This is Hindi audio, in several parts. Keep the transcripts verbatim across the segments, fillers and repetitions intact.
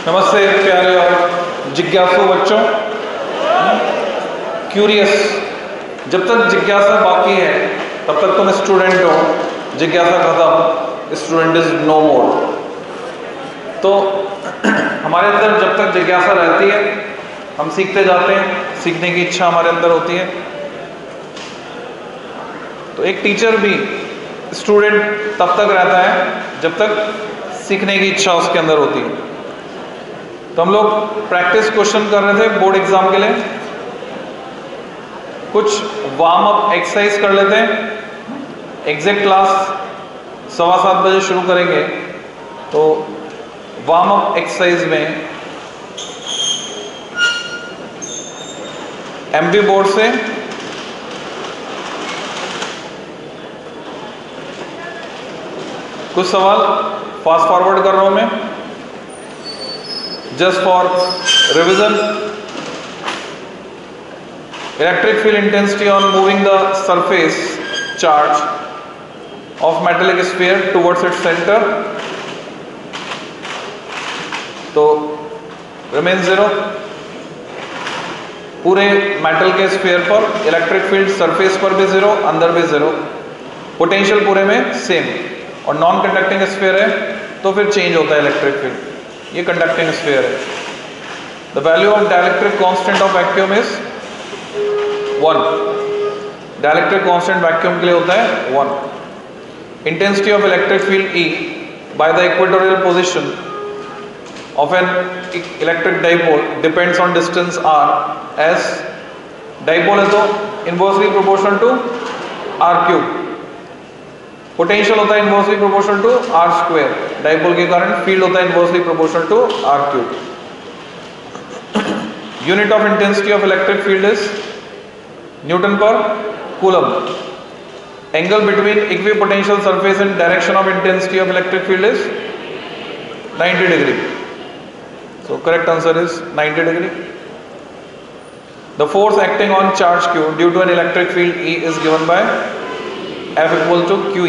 नमस्ते प्यारे और जिज्ञासु बच्चों। क्यूरियस, जब तक जिज्ञासा बाकी है तब तक तुम स्टूडेंट हो, जिज्ञासा खत्म, स्टूडेंट इज नो मोर। तो हमारे अंदर जब तक जिज्ञासा रहती है हम सीखते जाते हैं, सीखने की इच्छा हमारे अंदर होती है। तो एक टीचर भी स्टूडेंट तब तक रहता है जब तक सीखने की इच्छा उसके अंदर होती है। तो हम लोग प्रैक्टिस क्वेश्चन कर रहे थे बोर्ड एग्जाम के लिए, कुछ वार्म अप एक्सरसाइज कर लेते हैं। एग्जैक्ट क्लास सवा सात बजे शुरू करेंगे, तो वार्म अप एक्सरसाइज में एमपी बोर्ड से कुछ सवाल फास्ट फॉरवर्ड कर रहा हूं मैं, just for revision. Electric field intensity on moving the surface charge of metallic sphere towards its centre, तो रिमेन जीरो। पूरे मेटल के स्फीयर पर इलेक्ट्रिक फील्ड सरफेस पर भी जीरो, अंदर भी जीरो। पोटेंशियल पूरे में सेम, और नॉन कंडक्टिंग स्फीयर है तो फिर चेंज होता है इलेक्ट्रिक फील्ड। ये कंडक्टिंग स्फीयर है। The value of dielectric constant of vacuum is one. Dielectric constant vacuum के लिए होता है one. Intensity of electric field E by the equatorial position of an electric dipole depends on distance r as dipole है तो inversely proportional to r cube. Potential होता है inversely proportional to r square. Dipole के कारण फील्ड होता है inversely proportional to r cube. Unit of intensity of electric field is newton per coulomb. Angle between equipotential surface and direction of intensity of electric field is ninety degree. So correct answer is ninety degree. The force acting on charge Q due to an electric field E is given by F equal to Q E.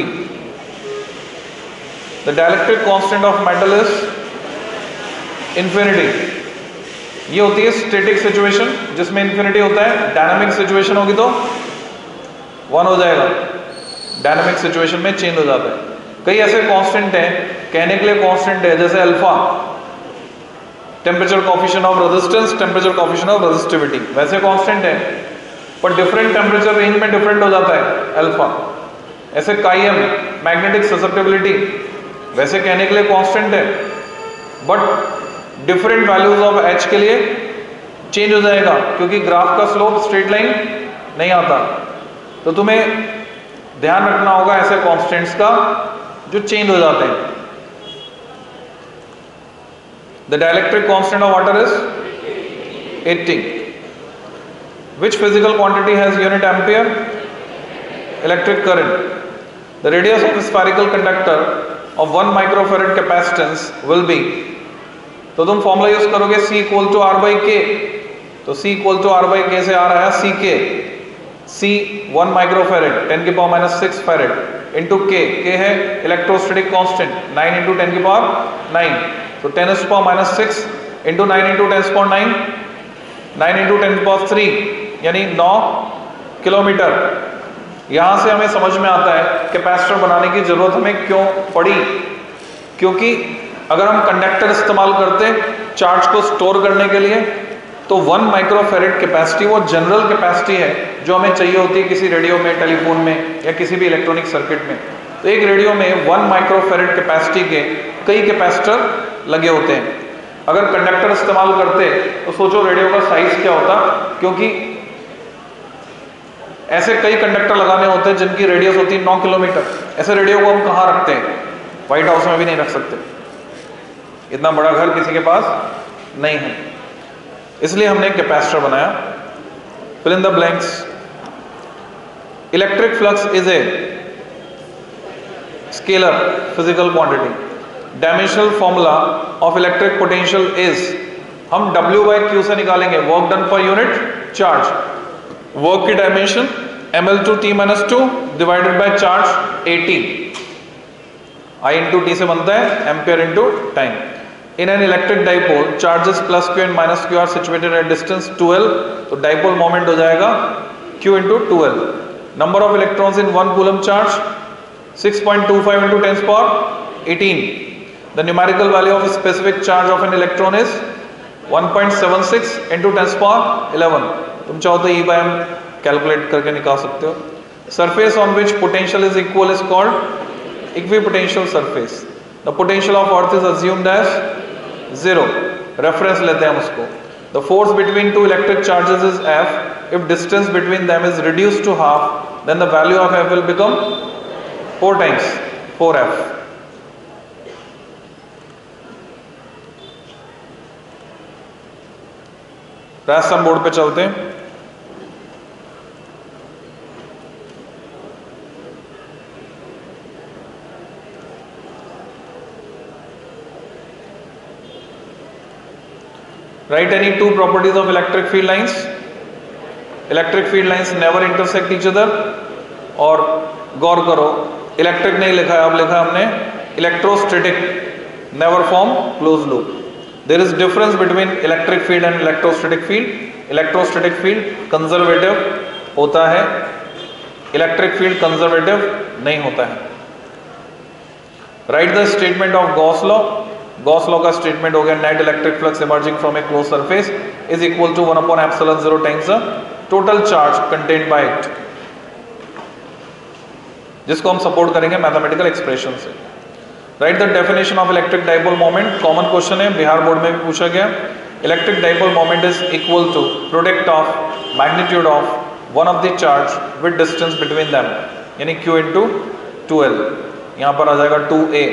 The dielectric constant of metal is infinity. ये होती है स्टैटिक सिचुएशन जिसमें इंफिनिटी होता है। डायनामिक सिचुएशन होगी तो वन हो जाएगा, डायनामिक सिचुएशन में चेंज हो जाता है। कई ऐसे कांस्टेंट हैं, कहने के लिए कांस्टेंट है, जैसे alpha temperature coefficient of resistance, temperature coefficient of resistivity, वैसे कांस्टेंट है पर डिफरेंट टेम्परेचर रेंज में डिफरेंट हो जाता है अल्फा। ऐसे काईएम मैग्नेटिक ससेप्टिबिलिटी, वैसे कहने के लिए कांस्टेंट है but different values of H के लिए चेंज हो जाएगा, क्योंकि ग्राफ का स्लोप स्ट्रेट लाइन नहीं आता। तो तुम्हें ध्यान रखना होगा ऐसे कांस्टेंट्स का जो चेंज हो जाते हैं। The dielectric constant of water is eighty. Which physical quantity has unit ampere? Electric current. The radius of a spherical conductor of one microfarad capacitance will be, तो तुम फॉर्मूला यूज करोगे C equal to R by K. तो C equal to R by K से आ रहा है C K, C one microfarad ten की power minus six farad into K. K है electrostatic constant, nine into ten की पावर नाइन, तो टेन की power minus six into nine into ten की power nine, nine into ten की पावर थ्री, यानी नौ किलोमीटर। यहां से हमें समझ में आता है कैपेसिटर बनाने की जरूरत हमें क्यों पड़ी, क्योंकि अगर हम कंडक्टर इस्तेमाल करते चार्ज को स्टोर करने के लिए तो वन माइक्रोफेरेड कैपेसिटी वो जनरल कैपेसिटी है जो हमें चाहिए होती है किसी रेडियो में, टेलीफोन में या किसी भी इलेक्ट्रॉनिक सर्किट में। तो एक रेडियो में वन माइक्रोफेरेड कैपेसिटी के कई कैपेसिटर लगे होते हैं। अगर कंडक्टर इस्तेमाल करते तो सोचो रेडियो का साइज क्या होता, क्योंकि ऐसे कई कंडक्टर लगाने होते हैं जिनकी रेडियस होती है नौ किलोमीटर। ऐसे रेडियो को हम कहाँ रखते हैं? व्हाइट हाउस में भी नहीं रख सकते, इतना बड़ा घर किसी के पास नहीं है, इसलिए हमने एक कैपेसिटर बनाया। Fill in the blanks. Electric flux is a scalar physical quantity. Dimensional formula of electric potential is, हम W बाई क्यू से निकालेंगे work done per unit charge. Work की dimension M L two T minus two divided by charge AT, I into T से बनता है ampere into time. In an electric dipole, charges plus q and minus q are situated at distance two L, तो dipole moment हो जाएगा q into two L. Number of electrons in one coulomb charge six point two five into ten to the power eighteen. The numerical value of a specific charge of an electron is one point seven six into ten to the power eleven. तुम चाहो तो E by M कैलकुलेट करके निकाल सकते हो. Surface on which potential is equal is called equipotential surface. The potential of Earth is assumed as zero. Reference लेते हैं हम उसको. The force between two electric charges is F. If distance between them is reduced to half, then the value of F will become four times four F. रास्ता बोर्ड पे चलते हैं. Write any two properties of electric field lines. Electric field lines never intersect each other. और गौर करो, इलेक्ट्रिक नहीं लिखा है, अब लिखा हमने electrostatic. never form closed loop. There is difference between electric field and electrostatic field. Electrostatic field conservative होता है, electric field conservative नहीं होता है. Write the statement of Gauss law. Gauss law का स्टेटमेंट हो गया, net electric flux emerging from a close surface is equal to one upon epsilon zero times the total charge contained by it, जिसको हम सपोर्ट करेंगे मैथमेटिकल एक्सप्रेशन से. Write the definition of electric dipole moment. Common question है, बिहार बोर्ड में भी पूछा गया. Electric dipole moment is equal to product of magnitude of one of the charge with distance between them, यानी क्यू इंटू टू एल. यहां पर आ जाएगा two A.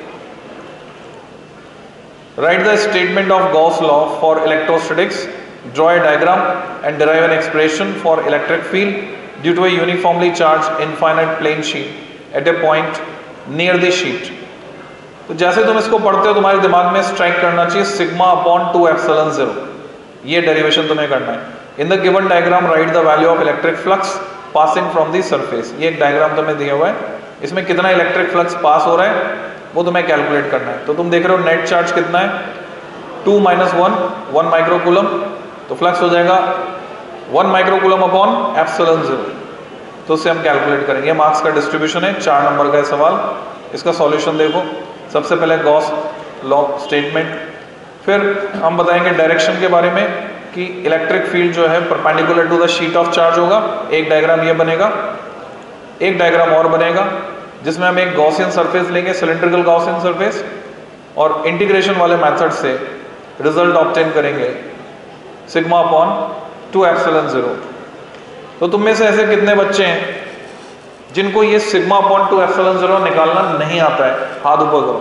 Write the statement of Gauss law for electrostatics. Draw a diagram and derive an expression for electric field due to a uniformly charged infinite plane sheet at a point near the sheet. तो जैसे तुम इसको पढ़ते हो तुम्हारे दिमाग में स्ट्राइक करना चाहिए sigma upon two epsilon zero. ये डेरिवेशन तुम्हें करना है. In the given diagram write the value of electric flux passing from the surface. ये एक डायग्राम तुम्हें दिया हुआ है, इसमें कितना इलेक्ट्रिक फ्लक्स पास हो रहा है वो तुम्हें कैलकुलेट करना है. तो तुम देख रहे हो नेट चार्ज कितना है, two minus one, one microcoulomb. तो फ्लक्स हो जाएगा one microcoulomb upon epsilon zero. तो उससे हम कैलकुलेट करेंगे. मार्क्स का डिस्ट्रीब्यूशन है, चार नंबर का सवाल. इसका सॉल्यूशन देखो. सबसे पहले गॉस लॉ स्टेटमेंट, फिर हम बताएंगे डायरेक्शन के बारे में कि इलेक्ट्रिक फील्ड जो है perpendicular to the sheet of charge होगा. एक डायग्राम ये बनेगा, एक डायग्राम और बनेगा जिसमें हम एक गॉसियन सरफेस लेंगे, सिलेंड्रिकल गॉसियन सरफेस, और इंटीग्रेशन वाले मेथड से रिजल्ट ऑब्टेन करेंगे sigma upon two epsilon zero. तो तुम में से ऐसे कितने बच्चे हैं जिनको ये sigma upon two epsilon zero निकालना नहीं आता है? हाथ ऊपर करो.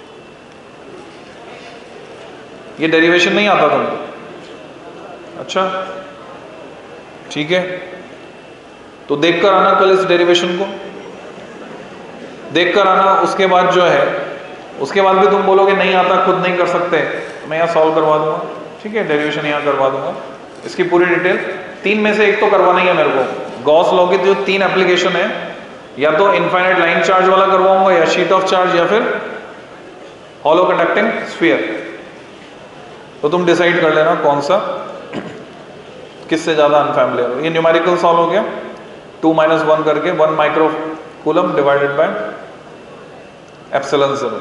ये डेरिवेशन नहीं आता तुमको? अच्छा ठीक है, तो देखकर आना कल इस डेरिवेशन को, देखकर आना. उसके बाद जो है, उसके बाद भी तुम बोलोगे नहीं आता, खुद नहीं कर सकते, मैं यहाँ सॉल्व करवा दूंगा. ठीक है, डेरिवेशन यहाँ करवा दूंगा. इसकी पूरी डिटेल, तीन में से एक तो करवाना ही है मेरे को. गॉस लॉ की जो तीन एप्लीकेशन है, या तो इनफाइनाइट लाइन चार्ज वाला करवाऊंगा, या शीट ऑफ चार्ज, या फिर हॉलो कंडक्टिंग स्फीयर. तो तुम डिसाइड कर लेना कौन सा किससे ज्यादा अनफैमिलियर हो. ये न्यूमेरिकल सॉल्व हो गया, टू माइनस वन करके one micro coulomb divided by epsilon zero.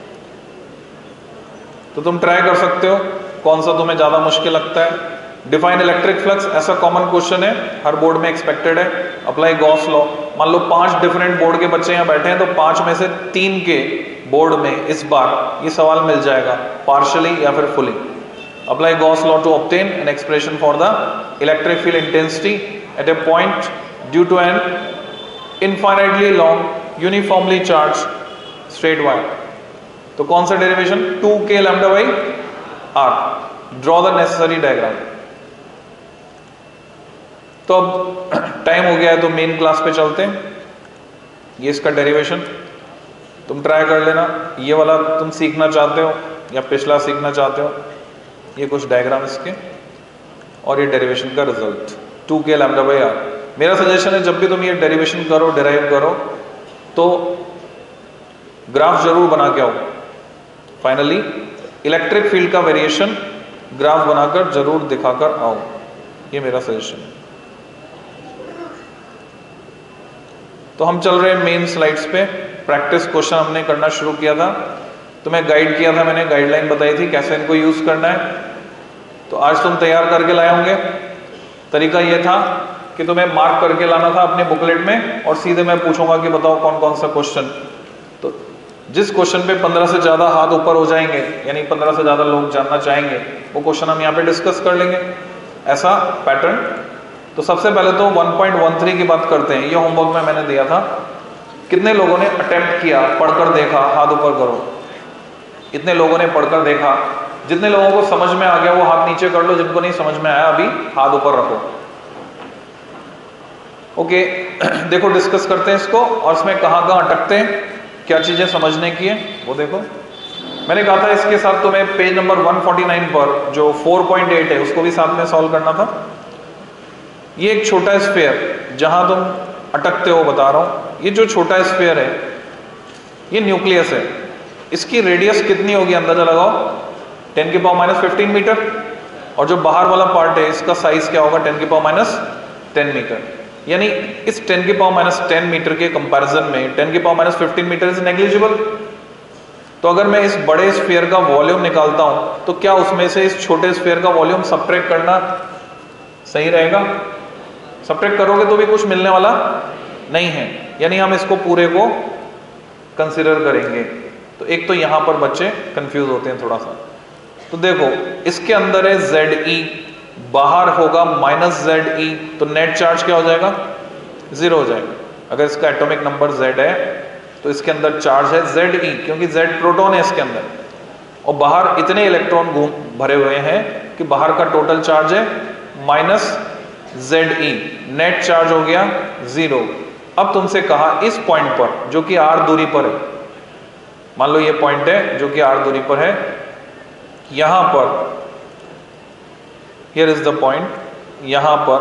तो तुम ट्राई कर सकते हो कौन सा तुम्हें ज्यादा मुश्किल लगता है. डिफाइन इलेक्ट्रिक फ्लक्स, ऐसा कॉमन क्वेश्चन है, हर बोर्ड में एक्सपेक्टेड है. Apply Gauss law. मान लो पांच डिफरेंट बोर्ड के बच्चे यहाँ बैठे हैं, तो पांच में से तीन के बोर्ड में इस बार ये सवाल मिल जाएगा, पार्शियली या फिर fully. Apply Gauss law to obtain an expression for the electric field intensity at a point due to an infinitely long uniformly charge straight wire. तो कौन सा derivation? Two K lambda by R. Draw the necessary diagram. तो अब टाइम हो गया है, तो मेन क्लास पे चलते हैं. ये इसका डेरिवेशन तुम ट्राई कर लेना. ये वाला तुम सीखना चाहते हो या पिछला सीखना चाहते हो, ये कुछ डायग्राम इसके, और ये डेरिवेशन का result two K lambda by R. मेरा सजेशन है जब भी तुम ये डेरिवेशन करो, डिराइव करो, तो ग्राफ जरूर बना के आओ. फाइनली इलेक्ट्रिक फील्ड का वेरिएशन ग्राफ बनाकर जरूर दिखाकर आओ, ये मेरा सजेशन है। तो हम चल रहे हैं मेन स्लाइड्स पे। प्रैक्टिस क्वेश्चन हमने करना शुरू किया था, तुम्हें गाइड किया था मैंने, गाइडलाइन बताई थी कैसे इनको यूज करना है। तो आज तुम तैयार करके लाए होंगे। तरीका ये था कि तुम्हें मार्क करके लाना था अपने बुकलेट में, और सीधे मैं पूछूंगा कि बताओ कौन कौन सा क्वेश्चन। तो जिस क्वेश्चन पे पंद्रह से ज्यादा हाथ ऊपर हो जाएंगे, यानी पंद्रह से ज्यादा लोग जानना चाहेंगे, वो क्वेश्चन हम यहाँ पे डिस्कस कर लेंगे, ऐसा पैटर्न। तो सबसे पहले तो वन पॉइंट वन थ्री की बात करते हैं। ये होमवर्क में मैंने दिया था, कितने लोगों ने अटेम्प्ट किया, पढ़कर देखा, हाथ ऊपर करो। इतने लोगों ने पढ़कर देखा, जितने लोगों को समझ में आ गया वो हाथ नीचे कर लो, जिनको नहीं समझ में आया अभी हाथ ऊपर रखो। ओके देखो डिस्कस करते हैं इसको, और इसमें कहाँ कहाँ अटकते हैं, क्या चीजें समझने की है वो देखो। मैंने कहा था इसके साथ तुम्हें page number one forty nine पर जो फोर पॉइंट एट है उसको भी साथ में सॉल्व करना था। ये एक छोटा स्फीयर जहां तुम अटकते हो, बता रहा हूं। ये जो छोटा स्फीयर है ये न्यूक्लियस है, इसकी रेडियस कितनी होगी अंदाजा लगाओ, टेन की पावर माइनस फिफ्टीन मीटर। और जो बाहर वाला पार्ट है इसका साइज क्या होगा, टेन की पावर माइनस टेन मीटर। यानी इस टेन की पावर माइनस टेन मीटर के कंपैरिजन में टेन की power minus fifteen metre is negligible. तो अगर मैं इस बड़े स्फीयर का वॉल्यूम निकालता हूं तो क्या उसमें से इस छोटे स्फीयर का वॉल्यूम सबट्रैक्ट करना सही रहेगा? सबट्रैक्ट करोगे तो भी कुछ मिलने वाला नहीं है, यानी हम इसको पूरे को कंसीडर करेंगे। तो एक तो यहां पर बच्चे कंफ्यूज होते हैं थोड़ा सा। तो देखो इसके अंदर है जेड ई, बाहर होगा माइनस जेड ई, तो नेट चार्ज क्या हो जाएगा, जीरो हो जाएगा। अगर इसका एटॉमिक नंबर जेड है तो इसके अंदर चार्ज है जेड ई, क्योंकि जेड प्रोटॉन है इसके अंदर, और बाहर इतने इलेक्ट्रॉन घूम भरे हुए हैं कि बाहर का टोटल चार्ज है minus Z E, net charge हो गया जीरो। अब तुमसे कहा इस पॉइंट पर जो कि आर दूरी पर है, मान लो ये पॉइंट है जो कि आर दूरी पर है, यहां पर हियर इज द पॉइंट, यहां पर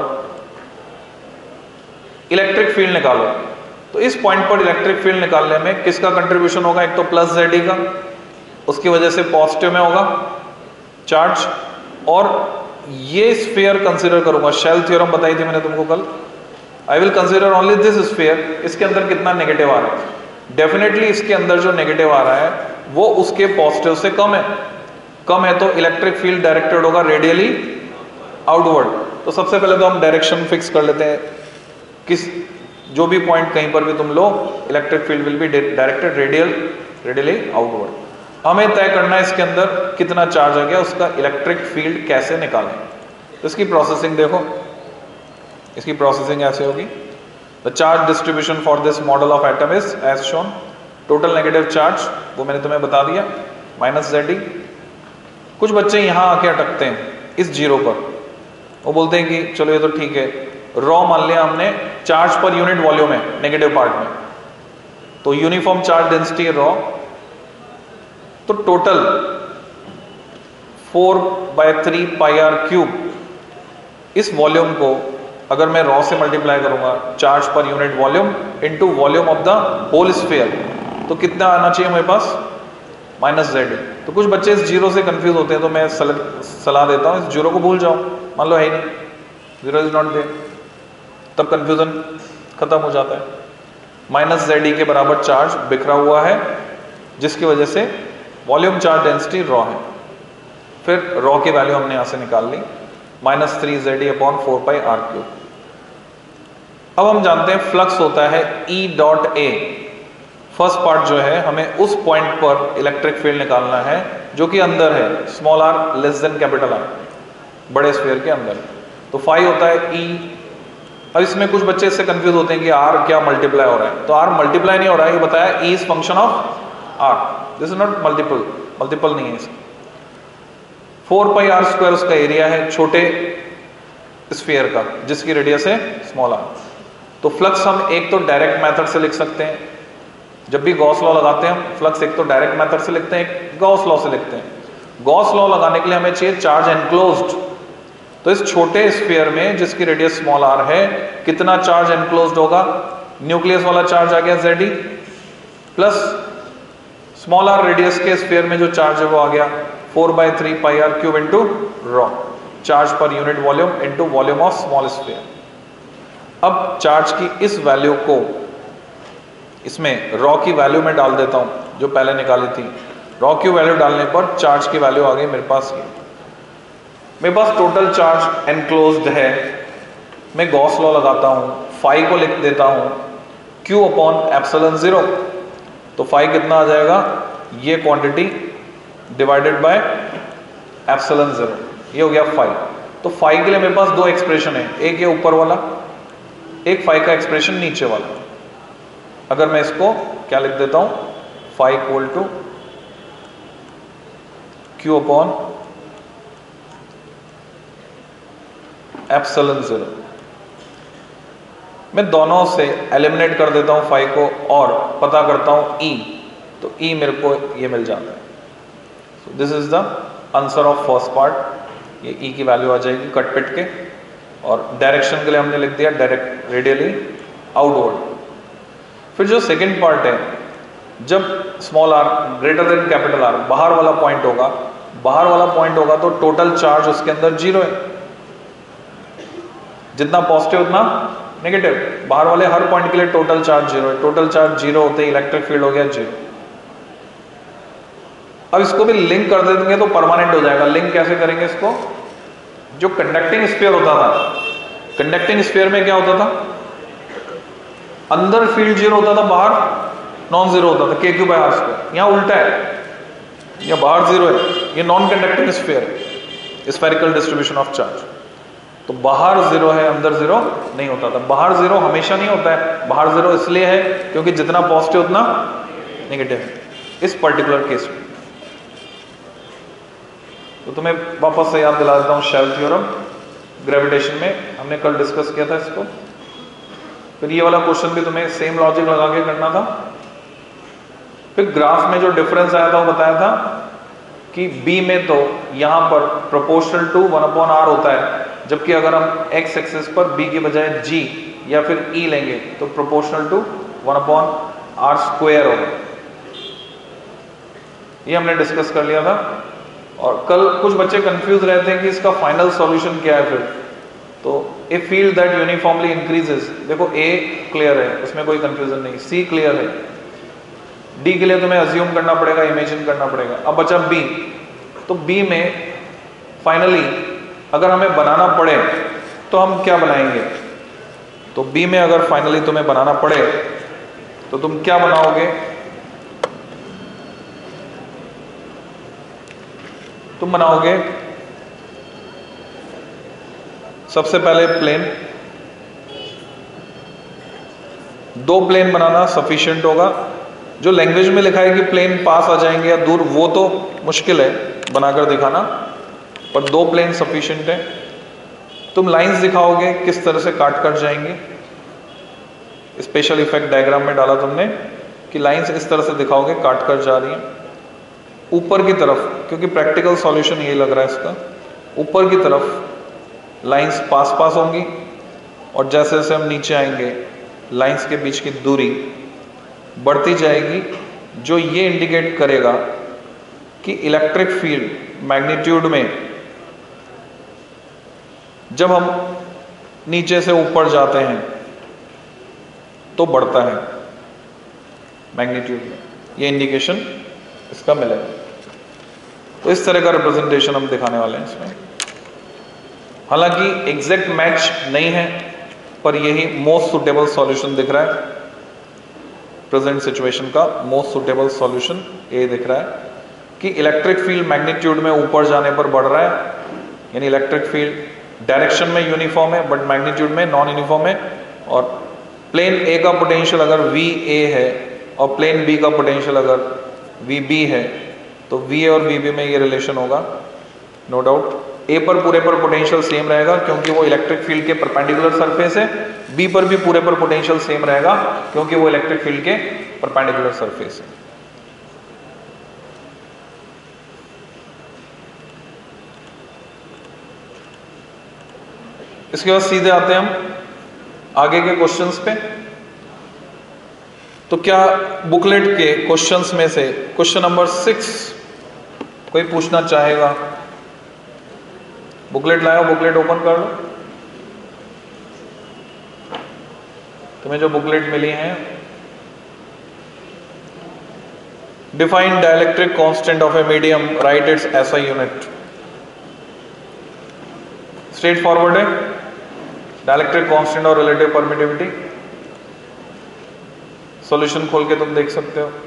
इलेक्ट्रिक फील्ड निकालो। तो इस पॉइंट पर इलेक्ट्रिक फील्ड निकालने में किसका कंट्रीब्यूशन होगा, एक तो प्लस जेड ई का, उसकी वजह से पॉजिटिव में होगा चार्ज। और ये स्फीयर कंसीडर करूंगा, शेल थ्योरम बताई थी मैंने तुमको कल, I will consider only this sphere. इसके अंदर कितना नेगेटिव आ रहा है, डेफिनेटली इसके अंदर जो नेगेटिव आ रहा है वो उसके पॉजिटिव से कम है, कम है तो इलेक्ट्रिक फील्ड डायरेक्टेड होगा रेडियली आउटवर्ड। तो सबसे पहले तो हम डायरेक्शन फिक्स कर लेते हैं, किस जो भी पॉइंट कहीं पर भी तुम लो, electric field will be directed radial radially outward. हमें तय करना है इसके अंदर कितना चार्ज आ गया, उसका इलेक्ट्रिक फील्ड कैसे निकालें। तो इसकी प्रोसेसिंग देखो, इसकी प्रोसेसिंग ऐसे होगी। The charge distribution for this model of atom is as shown. Total negative charge वो मैंने तुम्हें बता दिया, माइनस जेड ई। कुछ बच्चे यहाँ आके अटकते हैं इस जीरो पर, वो बोलते हैं कि चलो ये तो ठीक है, रॉ मान लिया हमने, चार्ज पर यूनिट वॉल्यूम है नेगेटिव पार्ट में, तो यूनिफॉर्म चार्ज डेंसिटी रॉ, तो total four by three pi are cube. इस वॉल्यूम को अगर मैं रॉ से मल्टीप्लाई करूंगा, चार्ज पर unit volume into volume of the whole sphere, तो कितना आना चाहिए मेरे पास, माइनस जेड। तो कुछ बच्चे इस जीरो से कंफ्यूज होते हैं, तो मैं सलाह देता हूं इस जीरो को भूल जाओ, मान लो है ही नहीं, जीरो इज नॉट देयर, तब कंफ्यूजन खत्म हो जाता है। माइनस जेड ई के बराबर चार्ज बिखरा हुआ है, जिसकी वजह से वॉल्यूम चार्ज डेंसिटी रॉ है। फिर रॉ की वैल्यू हमने यहां से निकाल ली, minus three Z E upon four pi are cube. अब हम जानते हैं फ्लक्स होता है E dot A. First part जो है हमें उस पॉइंट पर इलेक्ट्रिक फील्ड निकालना है जो कि अंदर है, small R less than capital R, बड़े स्फीयर के अंदर। तो फाई होता है ई। अब इसमें कुछ बच्चे इससे कंफ्यूज होते हैं कि आर क्या मल्टीप्लाई हो रहा है, तो आर मल्टीप्लाई नहीं हो रहा है, ये बताया E is function of R, this is not multiple, multiple नहीं है इसका। फोर पाई आर स्क्वायर उसका एरिया है छोटे स्फीयर का, जिसकी रेडियस है स्मॉल आर। तो फ्लक्स हम एक तो डायरेक्ट मेथड से लिख सकते हैं, जब भी गॉस लॉ लगाते हैं हम फ्लक्स एक तो डायरेक्ट मेथड से लिखते हैं, एक गॉस लॉ से लिखते हैं। गॉस लॉ लगाने के लिए हमें चाहिए चार्ज एनक्लोज्ड। तो इस छोटे स्फीयर में जिसकी रेडियस स्मॉल आर है, कितना चार्ज एनक्लोज्ड होगा, न्यूक्लियस वाला चार्ज आ गया Z plus small R radius के स्फीयर में जो चार्ज है वो आ गया four by three pi are cube into rho, charge पर unit volume into volume of small sphere. अब चार्ज की इस वैल्यू को इसमें रॉ की वैल्यू में डाल देता हूं जो पहले निकाली थी। रॉ की वैल्यू डालने पर चार्ज की वैल्यू आ गई मेरे पास ये। मेरे पास टोटल चार्ज एनक्लोज्ड है, मैं गॉस लॉ लगाता हूं, फाई को लिख देता हूं Q अपॉन एप्सिलॉन जीरो। तो फाई कितना आ जाएगा, ये quantity divided by epsilon zero, ये हो गया फाई। तो फाई के लिए मेरे पास दो एक्सप्रेशन है, एक ये ऊपर वाला, एक फाई का एक्सप्रेशन नीचे वाला। अगर मैं इसको क्या लिख देता हूं, phi equal to Q upon epsilon zero. मैं दोनों से एलिमिनेट कर देता हूं फाई को और पता करता हूं E, तो E मेरे को ये मिल जाता है। So this is the answer of first part. ये E की वैल्यू आ जाएगी कट पिट के, और डायरेक्शन के लिए हमने लिख दिया डायरेक्ट रेडियली आउटवर्ड। फिर जो सेकेंड पार्ट है, जब small R greater than capital R बाहर वाला पॉइंट होगा, बाहर वाला पॉइंट होगा तो टोटल चार्ज उसके अंदर जीरो है, जितना पॉजिटिव उतना नेगेटिव। बाहर वाले हर पॉइंट के लिए टोटल चार्ज जीरो है, टोटल चार्ज जीरो होते ही इलेक्ट्रिक फील्ड हो गया जीरो। अब इसको भी लिंक कर देंगे तो परमानेंट हो जाएगा। लिंक कैसे करेंगे इसको, जो कंडक्टिंग स्फीयर होता था, कंडक्टिंग स्फीयर में क्या होता था, अंदर फील्ड जीरो होता था, बाहर नॉन जीरो होता था, के क्यू बाय आर स्क्वायर। यहां उल्टा है, यहां बाहर जीरो है, ये नॉन कंडक्टिंग स्फीयर है, स्फेरिकल डिस्ट्रीब्यूशन ऑफ चार्ज। तो बाहर जीरो है, अंदर जीरो नहीं होता था। बाहर जीरो हमेशा नहीं होता है, बाहर जीरो इसलिए है क्योंकि जितना पॉजिटिव उतना नेगेटिव है इस पर्टिकुलर केस में। तो तुम्हें वापस से याद दिला देता हूं शेल थ्योरम, ग्रेविटेशन में हमने कल डिस्कस किया था इसको। फिर ये वाला क्वेश्चन भी तुम्हें सेम लॉजिक लगा के करना था। फिर ग्राफ में जो डिफरेंस आया था वो बताया था कि B में तो यहां पर proportional to one upon R होता है, जबकि अगर हम x एक्सिस पर B की बजाय G या फिर E लेंगे तो proportional to one upon R square होगा। ये हमने डिस्कस कर लिया था। और कल कुछ बच्चे कंफ्यूज रहते हैं कि इसका फाइनल सॉल्यूशन क्या है। फिर तो a field that uniformly increases, देखो A क्लियर है, उसमें कोई कंफ्यूजन नहीं, C क्लियर है, D के लिए तुम्हें अज्यूम करना पड़ेगा, इमेजिन करना पड़ेगा। अब बचा B, तो B में फाइनली अगर हमें बनाना पड़े तो हम क्या बनाएंगे, तो B में अगर फाइनली तुम्हें बनाना पड़े तो तुम क्या बनाओगे, तुम बनाओगे सबसे पहले प्लेन। दो प्लेन बनाना सफिशिएंट होगा। जो लैंग्वेज में लिखा है कि प्लेन पास आ जाएंगे या दूर, वो तो मुश्किल है बनाकर दिखाना, पर दो प्लेन सफिशिएंट है। तुम लाइंस दिखाओगे किस तरह से काट कर जाएंगे, स्पेशल इफेक्ट डायग्राम में डाला तुमने कि लाइंस इस तरह से दिखाओगे काट कर जा रही हैं ऊपर की तरफ, क्योंकि प्रैक्टिकल सॉल्यूशन ये लग रहा है इसका। ऊपर की तरफ लाइंस पास पास होंगी और जैसे जैसे हम नीचे आएंगे लाइंस के बीच की दूरी बढ़ती जाएगी, जो ये इंडिकेट करेगा कि इलेक्ट्रिक फील्ड मैग्नीट्यूड में जब हम नीचे से ऊपर जाते हैं तो बढ़ता है मैग्नीट्यूड में, ये इंडिकेशन इसका मिलेगा। तो इस तरह का रिप्रेजेंटेशन हम दिखाने वाले हैं इसमें। हालांकि एग्जैक्ट मैच नहीं है, पर यही मोस्ट सुटेबल सॉल्यूशन दिख रहा है। प्रेजेंट सिचुएशन का मोस्ट सुटेबल सॉल्यूशन ये दिख रहा है कि इलेक्ट्रिक फील्ड मैग्नीट्यूड में ऊपर जाने पर बढ़ रहा है, यानी इलेक्ट्रिक फील्ड डायरेक्शन में यूनिफॉर्म है बट मैग्नीट्यूड में नॉन यूनिफॉर्म है। और प्लेन ए का पोटेंशियल अगर वी ए है और प्लेन बी का पोटेंशियल अगर वी बी है तो वी ए और वी बी में ये रिलेशन होगा, नो डाउट। ए पर पूरे पर पोटेंशियल सेम रहेगा क्योंकि वो इलेक्ट्रिक फील्ड के परपेंडिकुलर सरफेस है, बी पर भी पूरे पर पोटेंशियल सेम रहेगा क्योंकि वो इलेक्ट्रिक फील्ड के परपेंडिकुलर सरफेस है। इसके बाद सीधे आते हैं हम आगे के क्वेश्चंस पे। तो क्या बुकलेट के क्वेश्चंस में से क्वेश्चन नंबर सिक्स कोई पूछना चाहेगा? बुकलेट लाओ, बुकलेट ओपन कर लो। तुम्हें जो बुकलेट मिली है, define dielectric constant of a medium, write its SI unit. Straight forward है, डाइलेक्ट्रिक कांस्टेंट और रिलेटिव परमिटिविटी। सॉल्यूशन खोल के तुम देख सकते हो।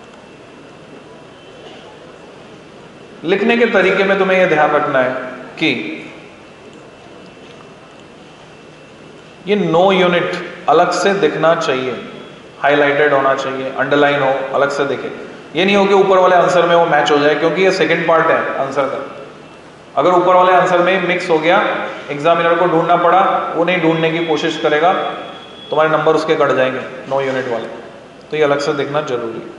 लिखने के तरीके में तुम्हें यह ध्यान रखना है कि ये नो यूनिट अलग से दिखना चाहिए, हाईलाइटेड होना चाहिए, अंडरलाइन हो, अलग से दिखे। ये नहीं हो कि ऊपर वाले आंसर में वो मैच हो जाए, क्योंकि ये सेकंड पार्ट है आंसर का। अगर ऊपर वाले आंसर में मिक्स हो गया, एग्जामिनर को ढूंढना पड़ा, वो नहीं ढूंढने की कोशिश करेगा, तुम्हारे नंबर उसके कट जाएंगे नो यूनिट वाले। तो ये अलग से दिखना जरूरी है।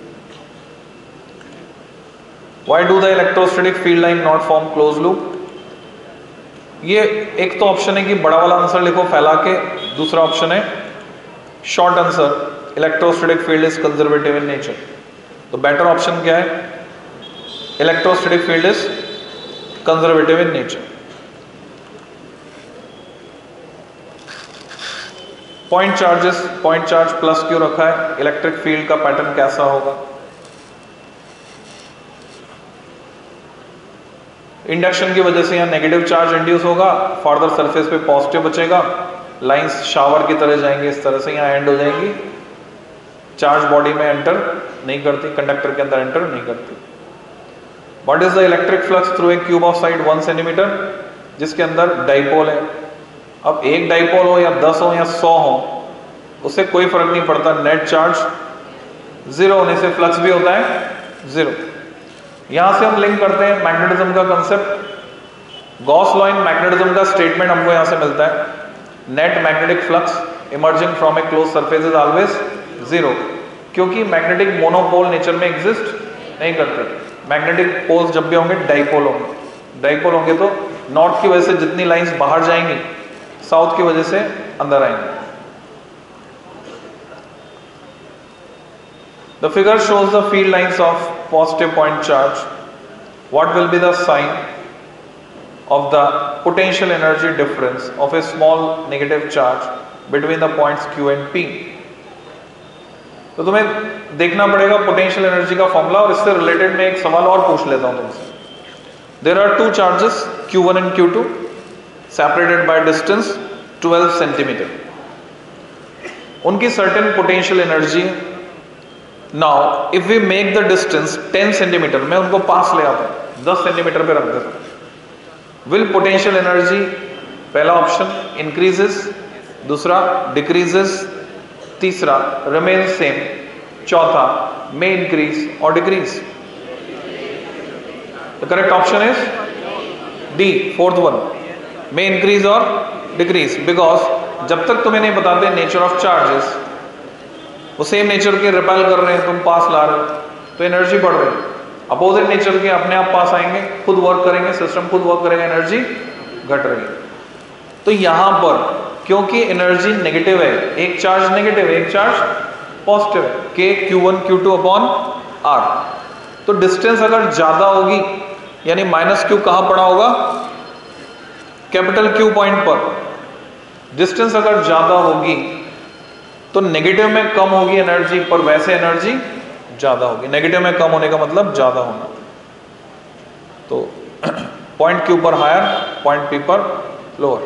Why do the electrostatic field line not form closed loop? ये एक तो ऑप्शन है कि बड़ा वाला आंसर लिखो फैला के, दूसरा ऑप्शन है short answer, electrostatic field is conservative in nature. तो बेटर ऑप्शन क्या है? Electrostatic field is conservative in nature. Point charges, point charge plus क्यों रखा है? इलेक्ट्रिक फील्ड का पैटर्न कैसा होगा? इंडक्शन की वजह से यहाँ नेगेटिव चार्ज इंड्यूस होगा, फर्दर सरफेस पे पॉजिटिव बचेगा, लाइंस शावर की तरह जाएंगे, इस तरह से यहाँ एंड हो जाएंगी। चार्ज बॉडी में एंटर नहीं करती, कंडक्टर के अंदर एंटर नहीं करती। What is the electric flux through a cube of side one centimetre, जिसके अंदर डाइपोल है। अब एक डाइपोल हो या दस हो या सौ हो, उससे कोई फर्क नहीं पड़ता, नेट चार्ज जीरो होने से फ्लक्स भी होता है जीरो। यहां से हम लिंक करते हैं मैग्नेटिज्म का concept. Gauss law in magnetism का स्टेटमेंट हमको यहां से मिलता है, net magnetic flux emerging from a close surface is always zero, क्योंकि मैग्नेटिक मोनोपोल नेचर में एग्जिस्ट नहीं करते। मैग्नेटिक पोल्स जब भी होंगे डाइपोल होंगे, डाइपोल होंगे तो नॉर्थ की वजह से जितनी लाइंस बाहर जाएंगी, साउथ की वजह से अंदर आएंगी। The figure shows the field lines of positive point charge. What will be the sign of the potential energy difference of a small negative charge between the points Q and P? तो तुम्हें देखना पड़ेगा पोटेंशियल एनर्जी का फॉर्मूला, और इससे रिलेटेड मैं एक सवाल और पूछ लेता हूं तुमसे। There are two charges Q one and Q two separated by distance twelve centimetre. उनकी certain potential energy. Now, if we make the distance ten centimetre, मैं उनको पास ले आता हूं, दस सेंटीमीटर पे रख देता हूं। Will potential energy, पहला ऑप्शन increases, दूसरा decreases, तीसरा remains same, चौथा may increase or decrease. The correct option is D, fourth one, may increase or decrease, because जब तक तुम्हें नहीं बताते नेचर ऑफ चार्जेस, वो सेम नेचर के रिपेल कर रहे हैं, तुम पास ला रहे हो तो एनर्जी बढ़ रही है। अपोजिट नेचर के अपने आप पास आएंगे, खुद वर्क करेंगे, सिस्टम खुद वर्क करेगा, एनर्जी घट रही है। तो यहां पर क्योंकि एनर्जी नेगेटिव है, एक चार्ज नेगेटिव है, एक चार्ज पॉजिटिव है, K Q one Q two upon R, तो डिस्टेंस अगर ज्यादा होगी, यानी माइनस क्यू कहां पड़ा होगा? कैपिटल क्यू पॉइंट पर। डिस्टेंस अगर ज्यादा होगी तो नेगेटिव में कम होगी एनर्जी, पर वैसे एनर्जी ज्यादा होगी। नेगेटिव में कम होने का मतलब ज्यादा होना। तो पॉइंट क्यू पर हायर, पॉइंट पी पर lower.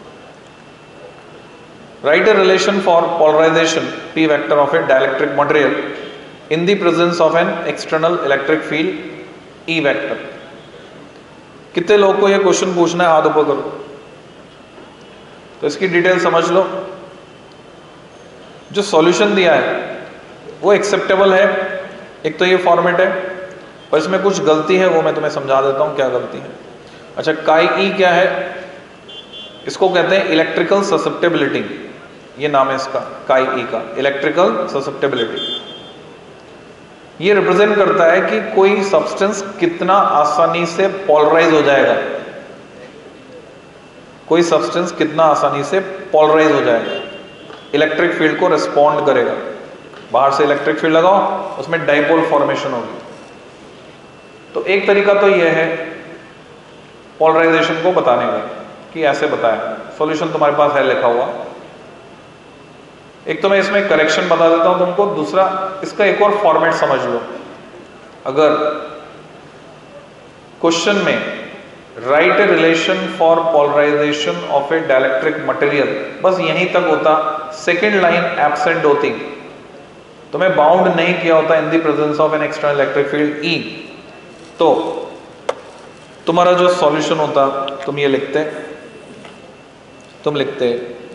Write a relation for polarization P vector of a dielectric material in the presence of an external electric field E vector. कितने लोग को यह क्वेश्चन पूछना है? हाथ ऊपर करो। तो इसकी डिटेल समझ लो। जो सॉल्यूशन दिया है वो एक्सेप्टेबल है, एक तो ये फॉर्मेट है, पर इसमें कुछ गलती है, वो मैं तुम्हें समझा देता हूं क्या गलती है। अच्छा, काई ई क्या है? इसको कहते हैं इलेक्ट्रिकल ससेप्टेबिलिटी, ये नाम है इसका, काई ई का, इलेक्ट्रिकल ससेप्टेबिलिटी। ये रिप्रेजेंट करता है कि कोई सब्सटेंस कितना आसानी से पोलराइज हो जाएगा, कोई सब्सटेंस कितना आसानी से पोलराइज हो जाएगा, इलेक्ट्रिक फील्ड को रिस्पॉन्ड करेगा। बाहर से इलेक्ट्रिक फील्ड लगाओ, उसमें डाइपोल फॉर्मेशन होगी। तो एक तरीका तो यह है पोलराइजेशन को बताने का कि ऐसे बताया, सॉल्यूशन तुम्हारे पास है लिखा हुआ। एक तो मैं इसमें करेक्शन बता देता हूं तुमको, दूसरा इसका एक और फॉर्मेट समझ लो। अगर क्वेश्चन में write a relation for polarization of a dielectric material, बस यहीं तक होता, सेकेंड लाइन एब्सेंट होती, तो मैं बाउंड नहीं किया होता in the presence of an external electric field E, तो तुम्हारा जो सॉल्यूशन होता तुम ये लिखते तुम लिखते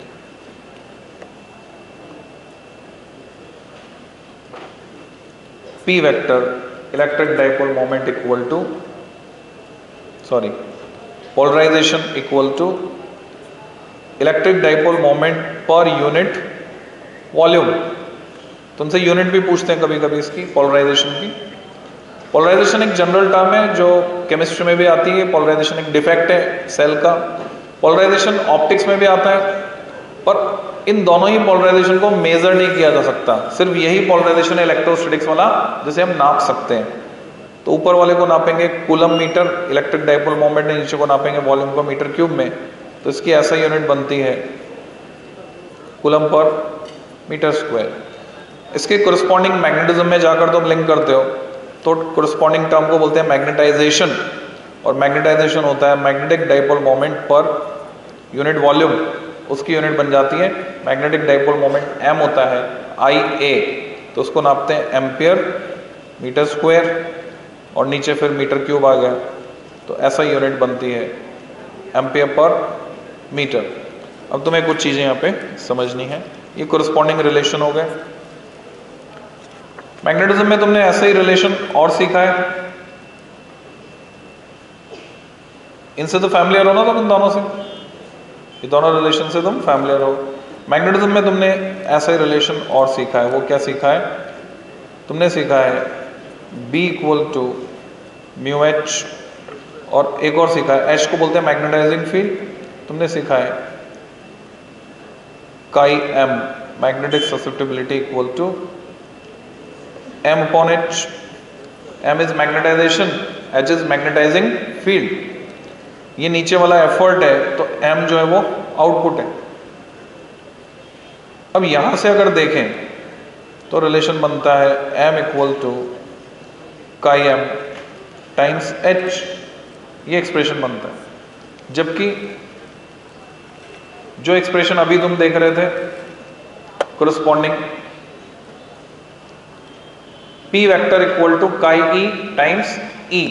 P vector electric dipole moment equal to sorry polarization equal to electric dipole moment per unit volume. तुमसे यूनिट भी पूछते हैं कभी कभी इसकी, पोलराइजेशन की। पोलराइजेशन एक जनरल टर्म है जो केमिस्ट्री में भी आती है। पोलराइजेशन एक डिफेक्ट है सेल का। पोलराइजेशन ऑप्टिक्स में भी आता है, पर इन दोनों ही पोलराइजेशन को मेजर नहीं किया जा सकता। सिर्फ यही पोलराइजेशन है इलेक्ट्रोस्टैटिक्स वाला जिसे हम नाप सकते हैं। तो ऊपर वाले को नापेंगे coulomb metre electric dipole moment, नीचे को नापेंगे वॉल्यूम को मीटर क्यूब में। तो इसकी ऐसा यूनिट बनती है कूलम पर मीटर स्क्वायर। इसके कोरिस्पॉन्डिंग मैग्नेटिज्म में जाकर तुम लिंक करते हो तो कोरिस्पॉन्डिंग टर्म को बोलते हैं मैग्नेटाइजेशन, और मैग्नेटाइजेशन होता है magnetic dipole moment per unit volume, उसकी यूनिट बन जाती है मैग्नेटिक डाइपोल मोमेंट एम होता है आई ए, तो उसको नापते हैं एम्पियर मीटर स्क्वायर, और नीचे फिर मीटर क्यूब आ गया, तो ऐसा यूनिट बनती है एम्पियर पर मीटर। अब तुम्हें कुछ चीज़ें यहाँ पे समझनी है। ये कोरिस्पॉन्डिंग रिलेशन हो गए। मैग्नेटिज्म में तुमने ऐसा ही रिलेशन और सीखा है, इनसे तो फैमिलियर हो ना तुम, इन दोनों से, ये दोनों रिलेशन से तुम फैमिलियर हो। मैग्नेटिज्म में तुमने ऐसा ही रिलेशन और सीखा है। वो क्या सीखा है? तुमने सीखा है B equal to mu H, और एक और सीखा है H को बोलते हैं मैग्नेटाइजिंग फील्ड। तुमने सीखा है chi M magnetic susceptibility equal to M upon H। M is magnetization, H is magnetizing field. ये नीचे वाला एफर्ट है, तो M जो है वो आउटपुट है। अब यहां से अगर देखें तो रिलेशन बनता है M equal to chi M times H, ये एक्सप्रेशन बनता है। जबकि जो एक्सप्रेशन अभी तुम देख रहे थे corresponding P vector equal to chi E times E,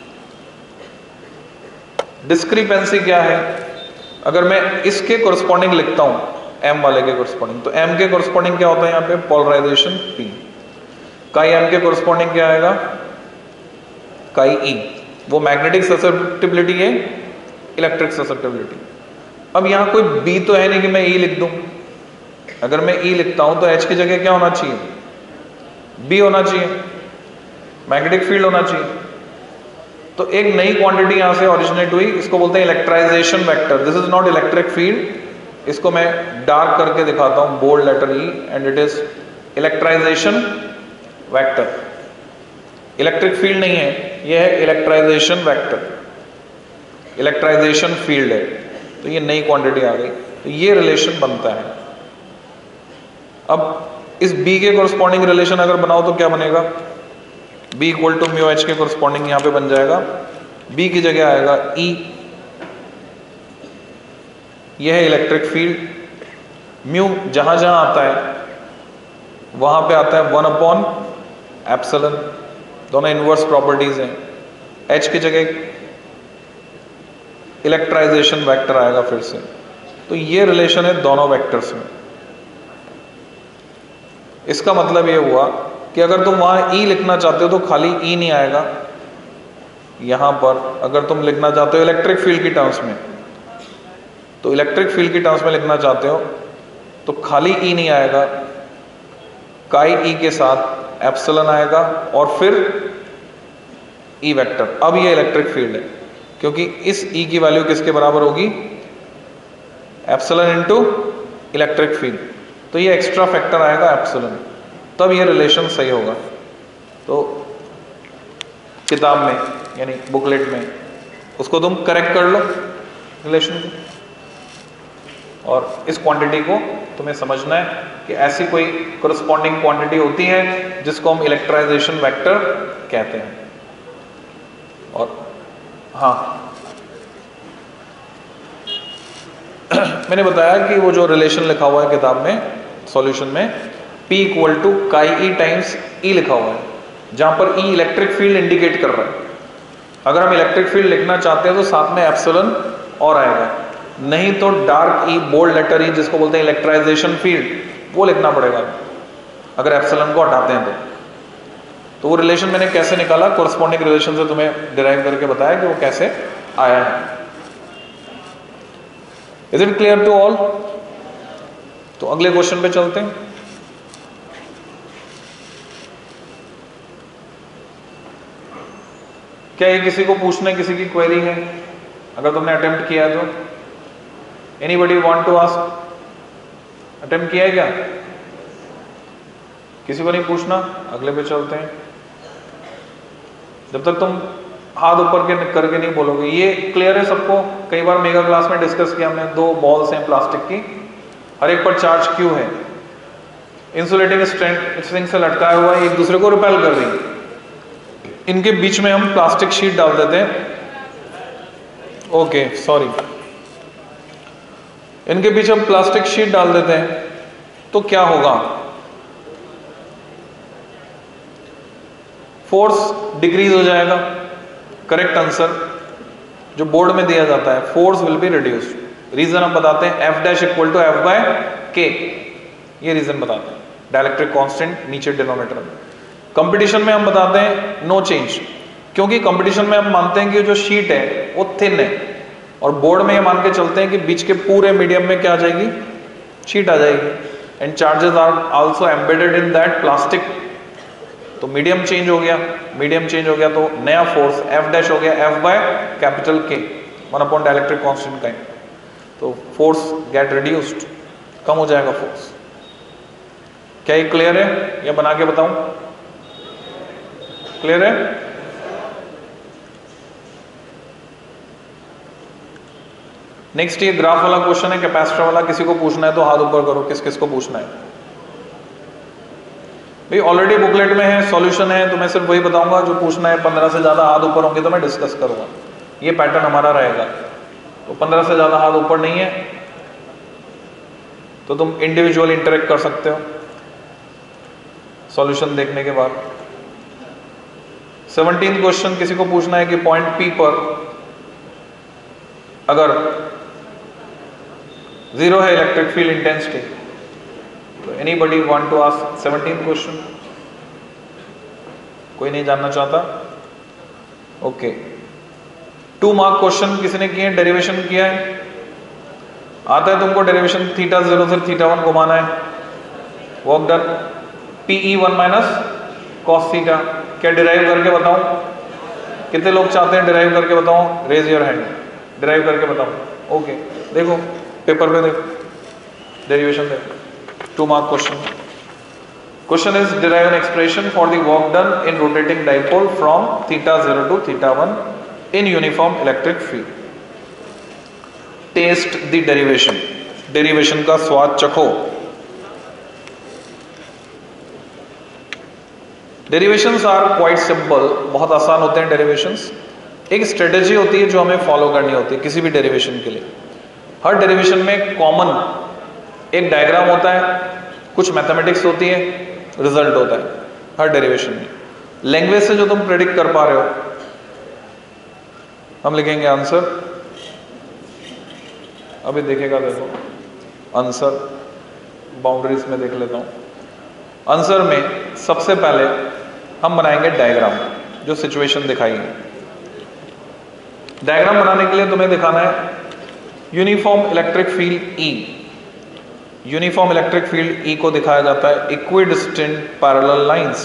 discrepancy क्या है? अगर मैं इसके कोरिस्पॉन्डिंग लिखता हूं M वाले के कोरिस्पॉन्डिंग, तो M के कोरिस्पॉन्डिंग क्या होता है यहाँ पे? Polarization P। काई M के कोरिस्पॉन्डिंग क्या आएगा? Chi E। वो मैग्नेटिक ससेप्टिबिलिटी है, इलेक्ट्रिक ससेप्टिबिलिटी। अब यहाँ कोई B तो है नहीं कि मैं E लिख दूं। अगर मैं E लिखता हूं तो H की जगह क्या होना चाहिए? B होना चाहिए, मैग्नेटिक फील्ड होना चाहिए। तो एक नई क्वांटिटी यहां से ओरिजिनेट हुई, इसको बोलते हैं electrization vector. This is not electric field, इसको मैं डार्क करके दिखाता हूं, bold letter E, and it is electrization vector. Electric field नहीं है, यह है इलेक्ट्राइजेशन वेक्टर, इलेक्ट्राइजेशन फील्ड है। तो ये नई क्वांटिटी आ गई, तो ये रिलेशन बनता है। अब इस B के कोरिस्पॉन्डिंग रिलेशन अगर बनाओ तो क्या बनेगा? B equal to mu H के कोरिस्पॉन्डिंग यहां पे बन जाएगा, B की जगह आएगा E, यह है इलेक्ट्रिक फील्ड। म्यू जहां जहां आता है वहां पे आता है वन अपॉन एप्सिलॉन, दोनों इनवर्स प्रॉपर्टीज हैं। H की जगह इलेक्ट्राइजेशन वेक्टर आएगा फिर से। तो ये रिलेशन है दोनों वेक्टर्स में। इसका मतलब ये हुआ कि अगर तुम वहां E लिखना चाहते हो तो खाली E नहीं आएगा। यहां पर अगर तुम लिखना चाहते हो इलेक्ट्रिक फील्ड की टर्म्स में, तो इलेक्ट्रिक फील्ड की टर्म्स में लिखना चाहते हो तो खाली E नहीं आएगा, काई E के साथ एप्सिलॉन आएगा और फिर E वेक्टर। अब ये इलेक्ट्रिक फील्ड है क्योंकि इस E की वैल्यू किसके बराबर होगी? Epsilon into electric field. तो ये एक्स्ट्रा फैक्टर आएगा एप्सिलॉन, तब ये रिलेशन सही होगा। तो किताब में यानी बुकलेट में, उसको तुम करेक्ट कर लो रिलेशन को, और इस क्वांटिटी को तुम्हें समझना है कि ऐसी कोई कोरस्पॉन्डिंग क्वांटिटी होती है जिसको हम इलेक्ट्राइजेशन वेक्टर कहते हैं। और हाँ मैंने बताया कि वो जो रिलेशन लिखा हुआ है किताब में सॉल्यूशन में, P इक्वल टू काई ई टाइम्स ई लिखा हुआ है, जहां पर E इलेक्ट्रिक फील्ड इंडिकेट कर रहा है। अगर हम इलेक्ट्रिक फील्ड लिखना चाहते हैं तो साथ में एप्सिलॉन और आएगा, नहीं तो dark E, bold letter E जिसको बोलते हैं इलेक्ट्राइजेशन फील्ड, वो लिखना पड़ेगा अगर एप्सिलॉन को हटाते हैं तो। तो वो रिलेशन मैंने कैसे निकाला, कोरस्पॉन्डिंग रिलेशन से तुम्हें डिराइव करके बताया कि वो कैसे आया है। Is it clear to all? तो अगले क्वेश्चन पे चलते हैं। क्या ये किसी को पूछना है, किसी की क्वेरी है? अगर तुमने अटेम्प्ट किया है तो anybody want to ask? Attempt किया है क्या? किसी को नहीं पूछना? अगले पे चलते हैं। जब तक तुम हाथ ऊपर के करके नहीं बोलोगे। ये क्लियर है सबको? कई बार मेगा क्लास में डिस्कस किया हमने, दो बॉल्स हैं प्लास्टिक की, हर एक पर चार्ज क्यू है, इंसुलेटिंग स्ट्रिंग से लटकाया हुआ है, एक दूसरे को रिपेल कर रही है। इनके बीच में हम प्लास्टिक शीट डाल देते हैं, ओके सॉरी, इनके बीच हम प्लास्टिक शीट डाल देते हैं तो क्या होगा? फोर्स डिक्रीज हो जाएगा। करेक्ट आंसर जो बोर्ड में दिया जाता है, force will be reduced. Reason हम बताते हैं, F dash equal to F by K, ये रीजन बताते हैं। डाइलेक्ट्रिक कांस्टेंट नीचे डिनोमिनेटर में। कंपटीशन में हम बताते हैं नो चेंज, क्योंकि कंपटीशन में हम मानते हैं कि जो शीट है वो थिन है, और बोर्ड में ये मान के चलते हैं कि बीच के पूरे मीडियम में क्या आ जाएगी? शीट आ जाएगी। And charges are also embedded in that plastic. तो मीडियम चेंज हो गया, मीडियम चेंज हो गया तो नया फोर्स एफ डैश हो गया F by capital K, one upon dielectric constant का। तो फोर्स गेट रिड्यूस्ड, कम हो जाएगा फोर्स। क्या ये क्लियर है या बना के बताऊं? क्लियर है? नेक्स्ट ये ग्राफ वाला क्वेश्चन है, कैपेसिटर वाला। किसी को पूछना है तो हाथ ऊपर करो, किस किस को पूछना है? भाई ऑलरेडी बुकलेट में है, सॉल्यूशन है, तो मैं सिर्फ वही बताऊंगा। जो पूछना है, पंद्रह से ज्यादा हाथ ऊपर होंगे तो मैं डिस्कस करूंगा। ये पैटर्न हमारा रहेगा। तो पंद्रह से ज्यादा हाथ ऊपर नहीं है तो तुम इंडिविजुअल इंटरेक्ट कर सकते हो सॉल्यूशन देखने के बाद। सेवनटीन क्वेश्चन किसी को पूछना है कि पॉइंट पी पर अगर जीरो है इलेक्ट्रिक फील्ड इंटेंसिटी, तो anybody want to ask seventeen question? कोई नहीं जानना चाहता? ओके, टू मार्क क्वेश्चन किसी ने किए, डेरिवेशन किया है? आता है तुमको डेरिवेशन? थीटा जीरो से थीटा वन घुमाना है, work done. PE one minus cos theta, क्या डिराइव करके बताऊं? कितने लोग चाहते हैं डिराइव करके बताऊं? Raise your hand. डिराइव करके बताऊं? ओके, देखो पेपर पे देखो, डेरिवेशन देखो। Two mark question. Question is derive an expression for the work done in rotating dipole from theta zero to theta one in uniform electric field. Test the derivation, derivation का स्वाद चखो। डेरिवेशंस आर क्वाइट सिंपल, बहुत आसान होते हैं डेरिवेशंस। एक स्ट्रेटेजी होती है जो हमें फॉलो करनी होती है किसी भी डेरिवेशन के लिए। हर डेरिवेशन में कॉमन एक डायग्राम होता है, कुछ मैथमेटिक्स होती है, रिजल्ट होता है हर डेरिवेशन में। लैंग्वेज से जो तुम प्रेडिक्ट कर पा रहे हो, हम लिखेंगे आंसर। अभी देखेगा, देखो आंसर बाउंड्रीज में देख लेता हूं। आंसर में सबसे पहले हम बनाएंगे डायग्राम, जो सिचुएशन दिखाई है। डायग्राम बनाने के लिए तुम्हें दिखाना है uniform electric field E. Uniform electric field E को दिखाया जाता है इक्विडिस्टेंट पैरेलल लाइंस,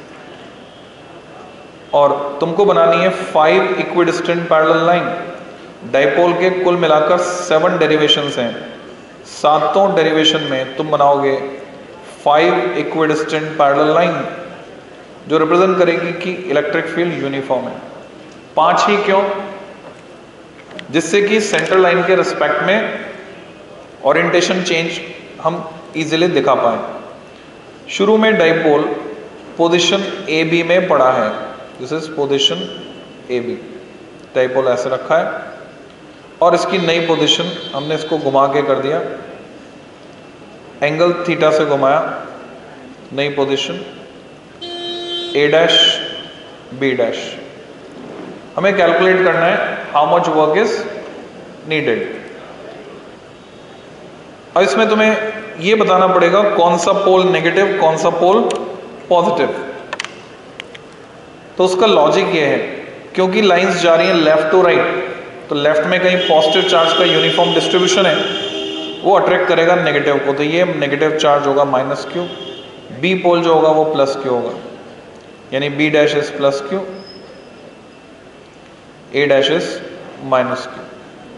और तुमको बनानी है five equidistant parallel line. Dipole के कुल मिलाकर सेवन डेरिवेशंस हैं। सातों डेरिवेशन में तुम बनाओगे फाइव इक्विडिस्टेंट पैरेलल लाइन, जो रिप्रेजेंट करेगी कि इलेक्ट्रिक फील्ड यूनिफॉर्म है। पांच ही क्यों? जिससे कि सेंट्रल लाइन के रिस्पेक्ट में ओरिएंटेशन चेंज हम इजीली दिखा पाए। शुरू में डाइपोल पोजीशन ए बी में पड़ा है, this is position A B, dipole ऐसे रखा है और इसकी नई पोजीशन हमने इसको घुमा के कर दिया, एंगल थीटा से घुमाया, नई position A dash B dash. हमें कैलकुलेट करना है how much work is needed. और इसमें तुम्हें ये बताना पड़ेगा कौन सा पोल नेगेटिव कौन सा पोल पॉजिटिव। तो उसका लॉजिक ये है, क्योंकि लाइंस जा रही हैं लेफ्ट टू राइट, तो लेफ्ट में कहीं पॉजिटिव चार्ज का यूनिफॉर्म डिस्ट्रीब्यूशन है, वो अट्रैक्ट करेगा नेगेटिव को, तो ये नेगेटिव चार्ज होगा माइनस क्यू। बी पोल जो होगा वो प्लस क्यू होगा, यानी B dash is plus Q, A dash is minus Q.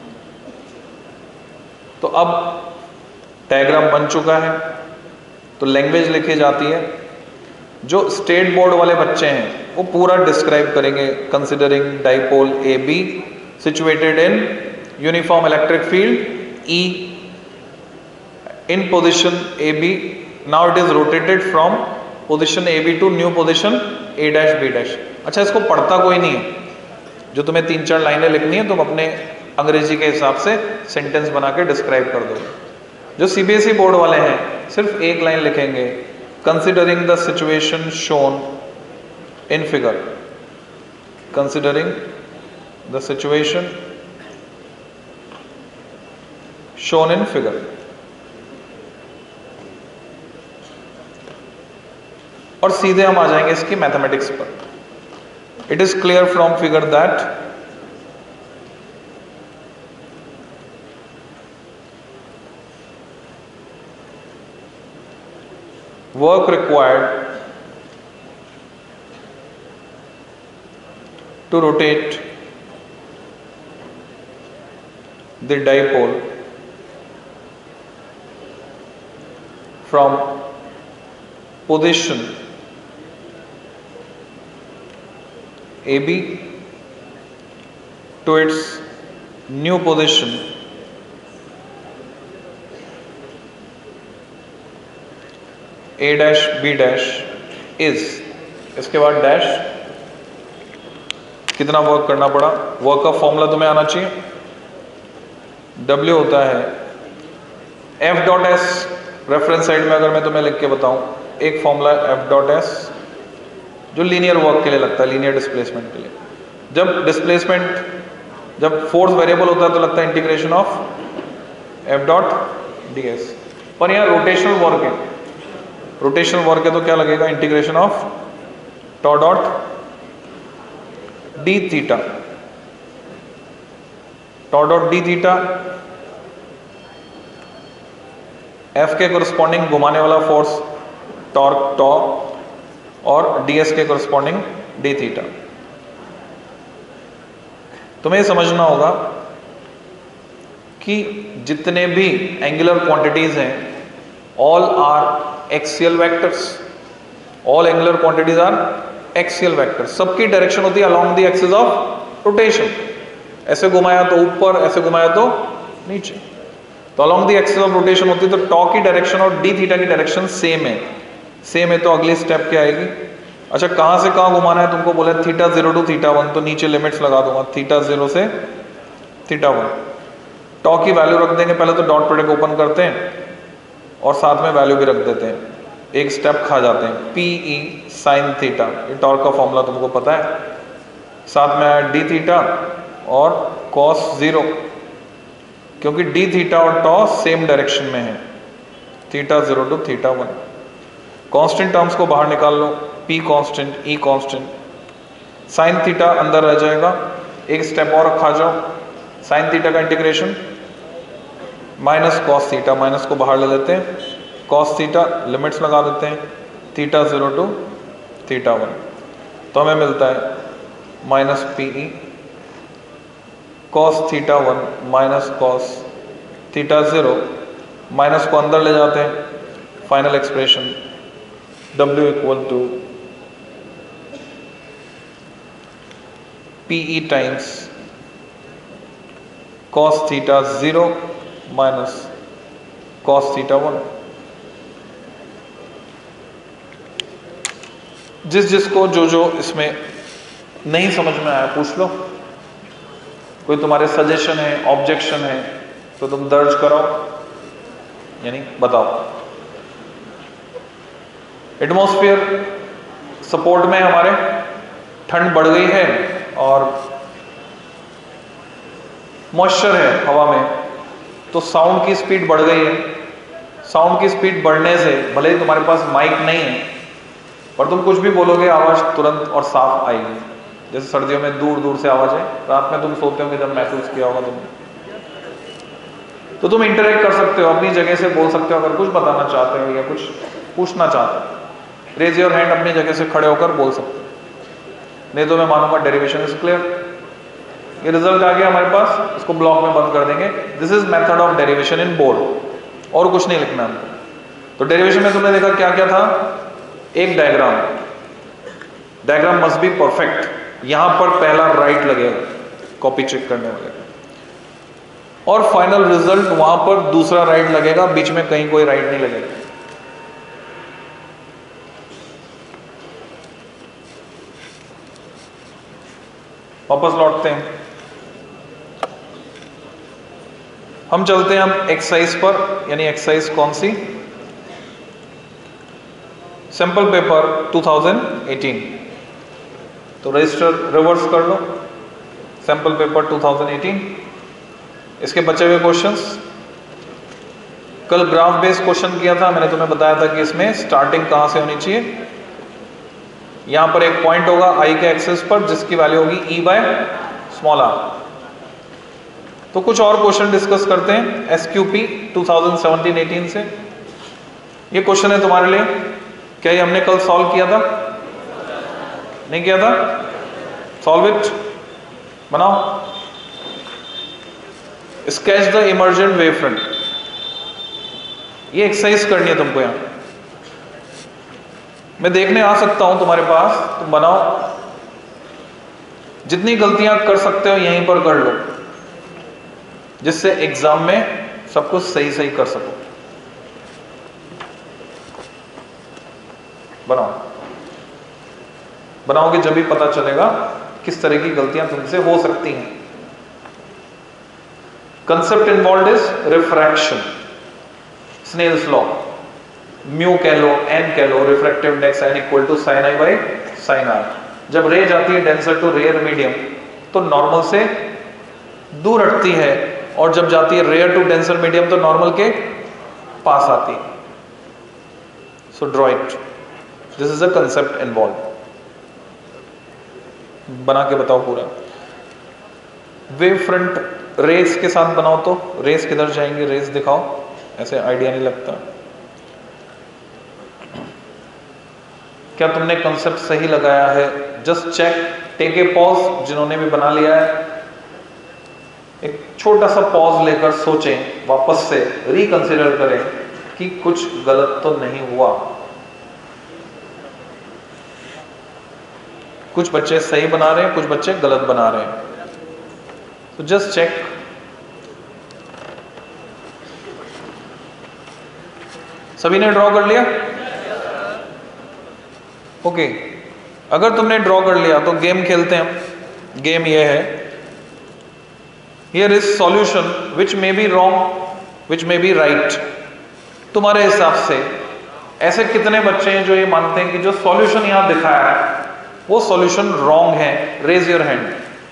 तो अब डायग्राम बन चुका है, तो लैंग्वेज लिखी जाती है। जो स्टेट बोर्ड वाले बच्चे हैं वो पूरा डिस्क्राइब करेंगे, considering dipole A B situated in uniform electric field E in position A B, now it is rotated from position A B to new position A dash B dash. अच्छा, इसको पढ़ता कोई नहीं है, जो तुम्हें तीन चार लाइनें लिखनी है तुम अपने अंग्रेजी के हिसाब से सेंटेंस बना के डिस्क्राइब कर दो। जो सीबीएसई बोर्ड वाले हैं सिर्फ एक लाइन लिखेंगे, considering the situation shown in figure, considering the situation shown in figure. और सीधे हम आ जाएंगे इसकी मैथमेटिक्स पर। It is clear from figure that work required to rotate the dipole from position A B to its new position A dash B dash is, इसके बाद डैश, कितना वर्क करना पड़ा, वर्क का फॉर्मूला तुम्हें आना चाहिए। W होता है F dot S, reference side में अगर मैं तुम्हें लिख के बताऊं, एक फॉर्मूला F डॉट एस जो लीनियर वर्क के लिए लगता है, लीनियर डिस्प्लेसमेंट के लिए। जब डिस्प्लेसमेंट, जब फोर्स वेरिएबल होता है तो लगता है integration of F dot D S, पर यहाँ रोटेशनल वर्क है, रोटेशनल वर्क है तो क्या लगेगा, integration of tau dot D theta, tau dot D theta F के कोरस्पॉन्डिंग घुमाने वाला फोर्स टॉर्क टॉ और डीएस के कोरस्पॉन्डिंग डी थीटा। तुम्हें समझना होगा कि जितने भी एंगुलर क्वांटिटीज हैं all are axial vectors, all angular quantities are axial vectors, सबकी डायरेक्शन होती है along the axis of rotation, ऐसे घुमाया तो ऊपर, ऐसे घुमाया तो नीचे, तो along the axis of rotation होती है, तो टॉ की डायरेक्शन और डी थीटा की डायरेक्शन सेम है, सेम है तो अगली स्टेप क्या आएगी। अच्छा, कहां से कहां घुमाना है तुमको, बोले theta zero to theta one, तो नीचे लिमिट्स लगा दूंगा, थीटा जीरो से थीटा वन, टॉ की वैल्यू रख देंगे, पहले तो डॉट प्रोडक्ट ओपन करते हैं और साथ में वैल्यू भी रख देते हैं, एक स्टेप खा जाते हैं, पी ई साइन थीटा, ये टॉर्क का फॉर्मूला तुमको पता है, साथ में आया डी थीटा और कॉस जीरो, क्योंकि डी थीटा और टॉ सेम डायरेक्शन में है, theta zero to theta one. Constant terms को बाहर निकाल लो, P constant, E constant, sine theta अंदर रह जाएगा, एक स्टेप और खा जाओ, साइन थीटा का integration minus cos theta, minus को बाहर ले लेते हैं, कॉस थीटा लिमिट्स लगा देते हैं, theta zero to theta one, तो हमें मिलता है minus P E cos theta one minus cos theta zero, minus को अंदर ले जाते हैं, final expression W equal to P E times cos theta zero minus cos theta one. जिस जिसको जो जो इसमें नहीं समझ में आया पूछ लो। कोई तुम्हारे सजेशन है, ऑब्जेक्शन है तो तुम दर्ज कराओ, यानी बताओ। एटमॉस्फेयर सपोर्ट में हमारे ठंड बढ़ गई है और मॉइस्चर है हवा में, तो साउंड की स्पीड बढ़ गई है। साउंड की स्पीड बढ़ने से भले ही तुम्हारे पास माइक नहीं है पर तुम कुछ भी बोलोगे आवाज तुरंत और साफ आएगी। जैसे सर्दियों में दूर दूर से आवाज है, रात में तुम सोते हो जब महसूस किया होगा तुमने, तो तुम इंटरेक्ट कर सकते हो, अपनी जगह से बोल सकते हो। अगर कुछ बताना चाहते हो या कुछ पूछना चाहते हो, रेज योर हैंड, अपनी जगह से खड़े होकर बोल सकते हो। नहीं तो मैं मानूंगा डेरिवेशन इज क्लियर। ये रिजल्ट आ गया हमारे पास, इसको ब्लॉक में बंद कर देंगे। This is method of derivation in board, और कुछ नहीं लिखना हमको। तो डेरिवेशन में तुमने देखा क्या क्या था, एक diagram, diagram must be perfect. यहां पर पहला राइट लगेगा कॉपी चेक करने वाले, और फाइनल रिजल्ट वहां पर दूसरा राइट लगेगा, बीच में कहीं कोई राइट नहीं लगेगा। वापस लौटते हैं, हम चलते हैं हम एक्सरसाइज पर, यानी एक्सरसाइज कौन सी, sample paper two thousand eighteen. तो रजिस्टर रिवर्स कर लो, sample paper two thousand eighteen. इसके बचे हुए क्वेश्चंस, कल ग्राफ बेस्ड क्वेश्चन किया था, मैंने तुम्हें बताया था कि इसमें स्टार्टिंग कहां से होनी चाहिए। यहां पर एक पॉइंट होगा आई के एक्सिस पर जिसकी वैल्यू होगी ई बाय स्मॉल आर। तो कुछ और क्वेश्चन डिस्कस करते हैं S Q P two thousand seventeen eighteen से। ये क्वेश्चन है तुम्हारे लिए, क्या ये हमने कल सॉल्व किया था, नहीं किया था? सॉल्व इट, बनाओ। Sketch the emergent wave front, ये एक्सरसाइज करनी है तुमको। यहां मैं देखने आ सकता हूं तुम्हारे पास, तुम बनाओ। जितनी गलतियां कर सकते हो यहीं पर कर लो, जिससे एग्जाम में सब कुछ सही सही कर सको। बनाओ, बनाओगे जब भी पता चलेगा किस तरह की गलतियां तुमसे हो सकती हैं। Concept involve is refraction, Snell's law, mu कह लो, एन कह लो, refractive index N equal to sine I by sine R. जब रे जाती है डेंसर टू रेयर मीडियम तो नॉर्मल से दूर हटती है, और जब जाती है रेयर टू डेंसर मीडियम तो नॉर्मल के पास आती है। So draw it, this is a concept involve. बना के बताओ पूरा। वेव फ्रंट रेस के साथ बनाओ, तो रेस किधर जाएंगे, रेस दिखाओ, ऐसे आइडिया नहीं लगता। क्या तुमने कंसेप्ट सही लगाया है? Just check, take a pause, जिन्होंने भी बना लिया है एक छोटा सा पॉज लेकर सोचें, वापस से रिकंसिडर करें कि कुछ गलत तो नहीं हुआ। कुछ बच्चे सही बना रहे हैं, कुछ बच्चे गलत बना रहे हैं, तो जस्ट चेक। सभी ने ड्रॉ कर लिया? Okay okay. अगर तुमने ड्रॉ कर लिया तो गेम खेलते हैं। गेम ये है, here is solution which may be wrong which may be right. तुम्हारे हिसाब से ऐसे कितने बच्चे हैं जो ये मानते हैं कि जो सॉल्यूशन यहां दिखाया है वो सॉल्यूशन रॉन्ग है? Raise your hand.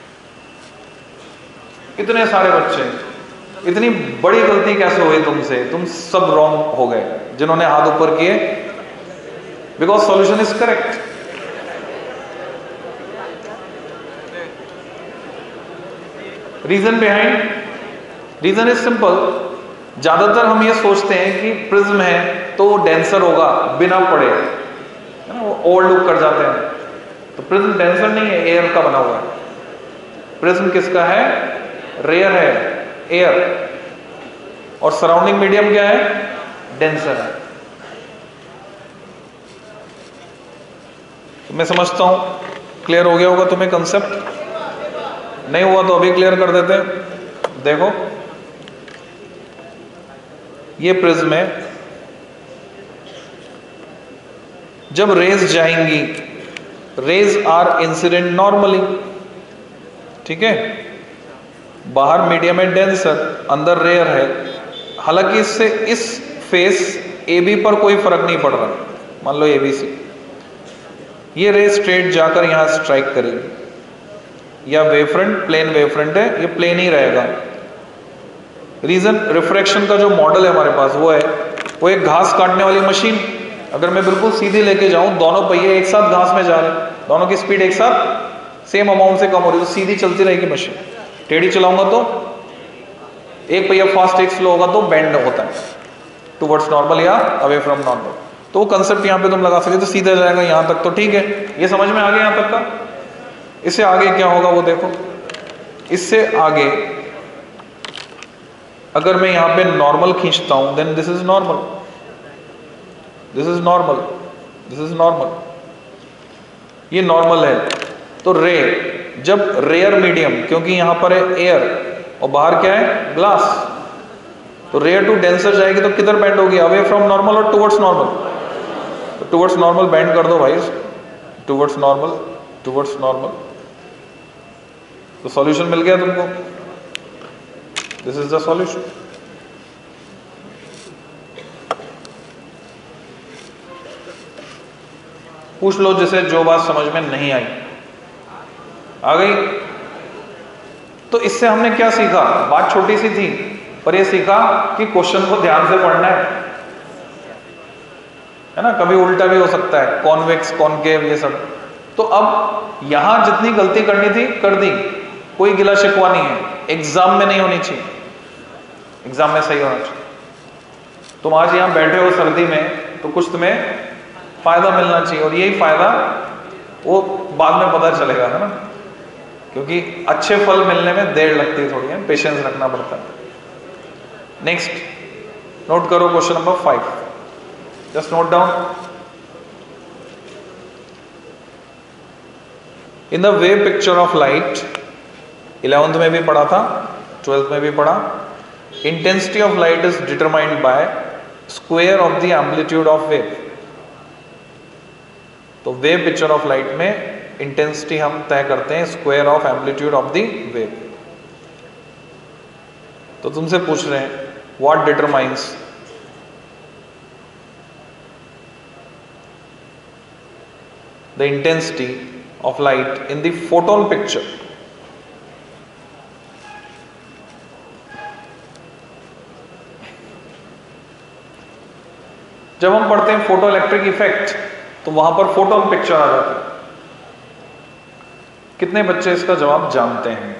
इतने सारे बच्चे, इतनी बड़ी गलती कैसे हुई तुमसे, तुम सब रॉन्ग हो गए जिन्होंने हाथ ऊपर किए, because solution is correct. Reason behind, reason is simple. ज्यादातर हम ये सोचते हैं कि प्रिज्म है तो डेंसर होगा बिना पड़े, है ना, वो ओवर लुक कर जाते हैं। तो प्रिज्म डेंसर नहीं है, एयर का बना हुआ है। प्रिज्म किसका है? रेयर है, एयर। और सराउंडिंग मीडियम क्या है? डेंसर है। तो मैं समझता हूं क्लियर हो गया होगा तुम्हें कंसेप्ट। नहीं हुआ तो अभी क्लियर कर देते हैं। देखो ये प्रिज्म है, जब रेज जाएंगी, रेज आर इंसिडेंट नॉर्मली, ठीक है, बाहर मीडियम है डेंसर, अंदर रेयर है। हालांकि इससे इस फेस ए बी पर कोई फर्क नहीं पड़ रहा, मान लो ए बी सी, ये रे स्ट्रेट जाकर यहां स्ट्राइक करेगी, या वेवफ्रंट प्लेन वेवफ्रंट है, ये प्लेन ही रहेगा। रीजन रिफ्रैक्शन का जो मॉडल है हमारे पास वो है, वो एक घास काटने वाली मशीन। अगर मैं बिल्कुल सीधी लेके जाऊं, दोनों पहिए एक साथ घास में जा रहे हैं, दोनों की स्पीड एक साथ सेम अमाउंट से कम हो रही है, तो सीधी चलती रहेगी मशीन। टेढ़ी चलाऊंगा तो एक पहिया फास्ट एक स्लो होगा तो बेंड होता है टुवर्ड्स नॉर्मल या अवे फ्रॉम नॉर्मल। तो वो कंसेप्ट यहाँ पे तुम लगा सकते, तो सीधा जाएगा यहाँ तक, तो ठीक है, ये समझ में आ गया यहाँ तक का। इससे आगे क्या होगा वो देखो, इससे आगे अगर मैं यहाँ पे नॉर्मल खींचता हूं, then this is normal, this is normal, this is normal, ये नॉर्मल है। तो रे जब रेयर मीडियम, क्योंकि यहां पर है एयर और बाहर क्या है ग्लास, तो रेयर टू डेंसर जाएगी तो किधर बेंड होगी, अवे फ्रॉम नॉर्मल और टुवर्ड्स नॉर्मल। तो टुवर्ड्स नॉर्मल बेंड कर दो भाई, टुवर्ड्स नॉर्मल, टुवर्ड्स नॉर्मल, तो सॉल्यूशन मिल गया तुमको। This is the solution. पूछ लो जिसे जो बात समझ में नहीं आई, आ गई। तो इससे हमने क्या सीखा, बात छोटी सी थी पर ये सीखा कि क्वेश्चन को ध्यान से पढ़ना है, है ना, कभी उल्टा भी हो सकता है, कॉन्वेक्स कॉनकेव ये सब। तो अब यहां जितनी गलती करनी थी कर दी, कोई गिला शिकवा नहीं है, एग्जाम में नहीं होनी चाहिए, एग्जाम में सही होना चाहिए। तुम आज यहां बैठे हो सर्दी में तो कुछ तुम्हें फायदा मिलना चाहिए, और यही फायदा वो बाद में पता चलेगा, है ना, क्योंकि अच्छे फल मिलने में देर लगती है, थोड़ी है, पेशेंस रखना पड़ता है। नेक्स्ट नोट करो question number five, just note down. In the wave picture of light, eleventh में भी पढ़ा था, ट्वेल्थ में भी पढ़ा, intensity of light is determined by square of the amplitude of wave. तो वेव पिक्चर ऑफ लाइट में इंटेंसिटी हम तय करते हैं square of amplitude of the wave. तो तुमसे पूछ रहे हैं what determines the intensity of light in the photon picture. जब हम पढ़ते हैं फोटो इलेक्ट्रिक इफेक्ट तो वहां पर फोटोन पिक्चर आ जाती है। कितने बच्चे इसका जवाब जानते हैं?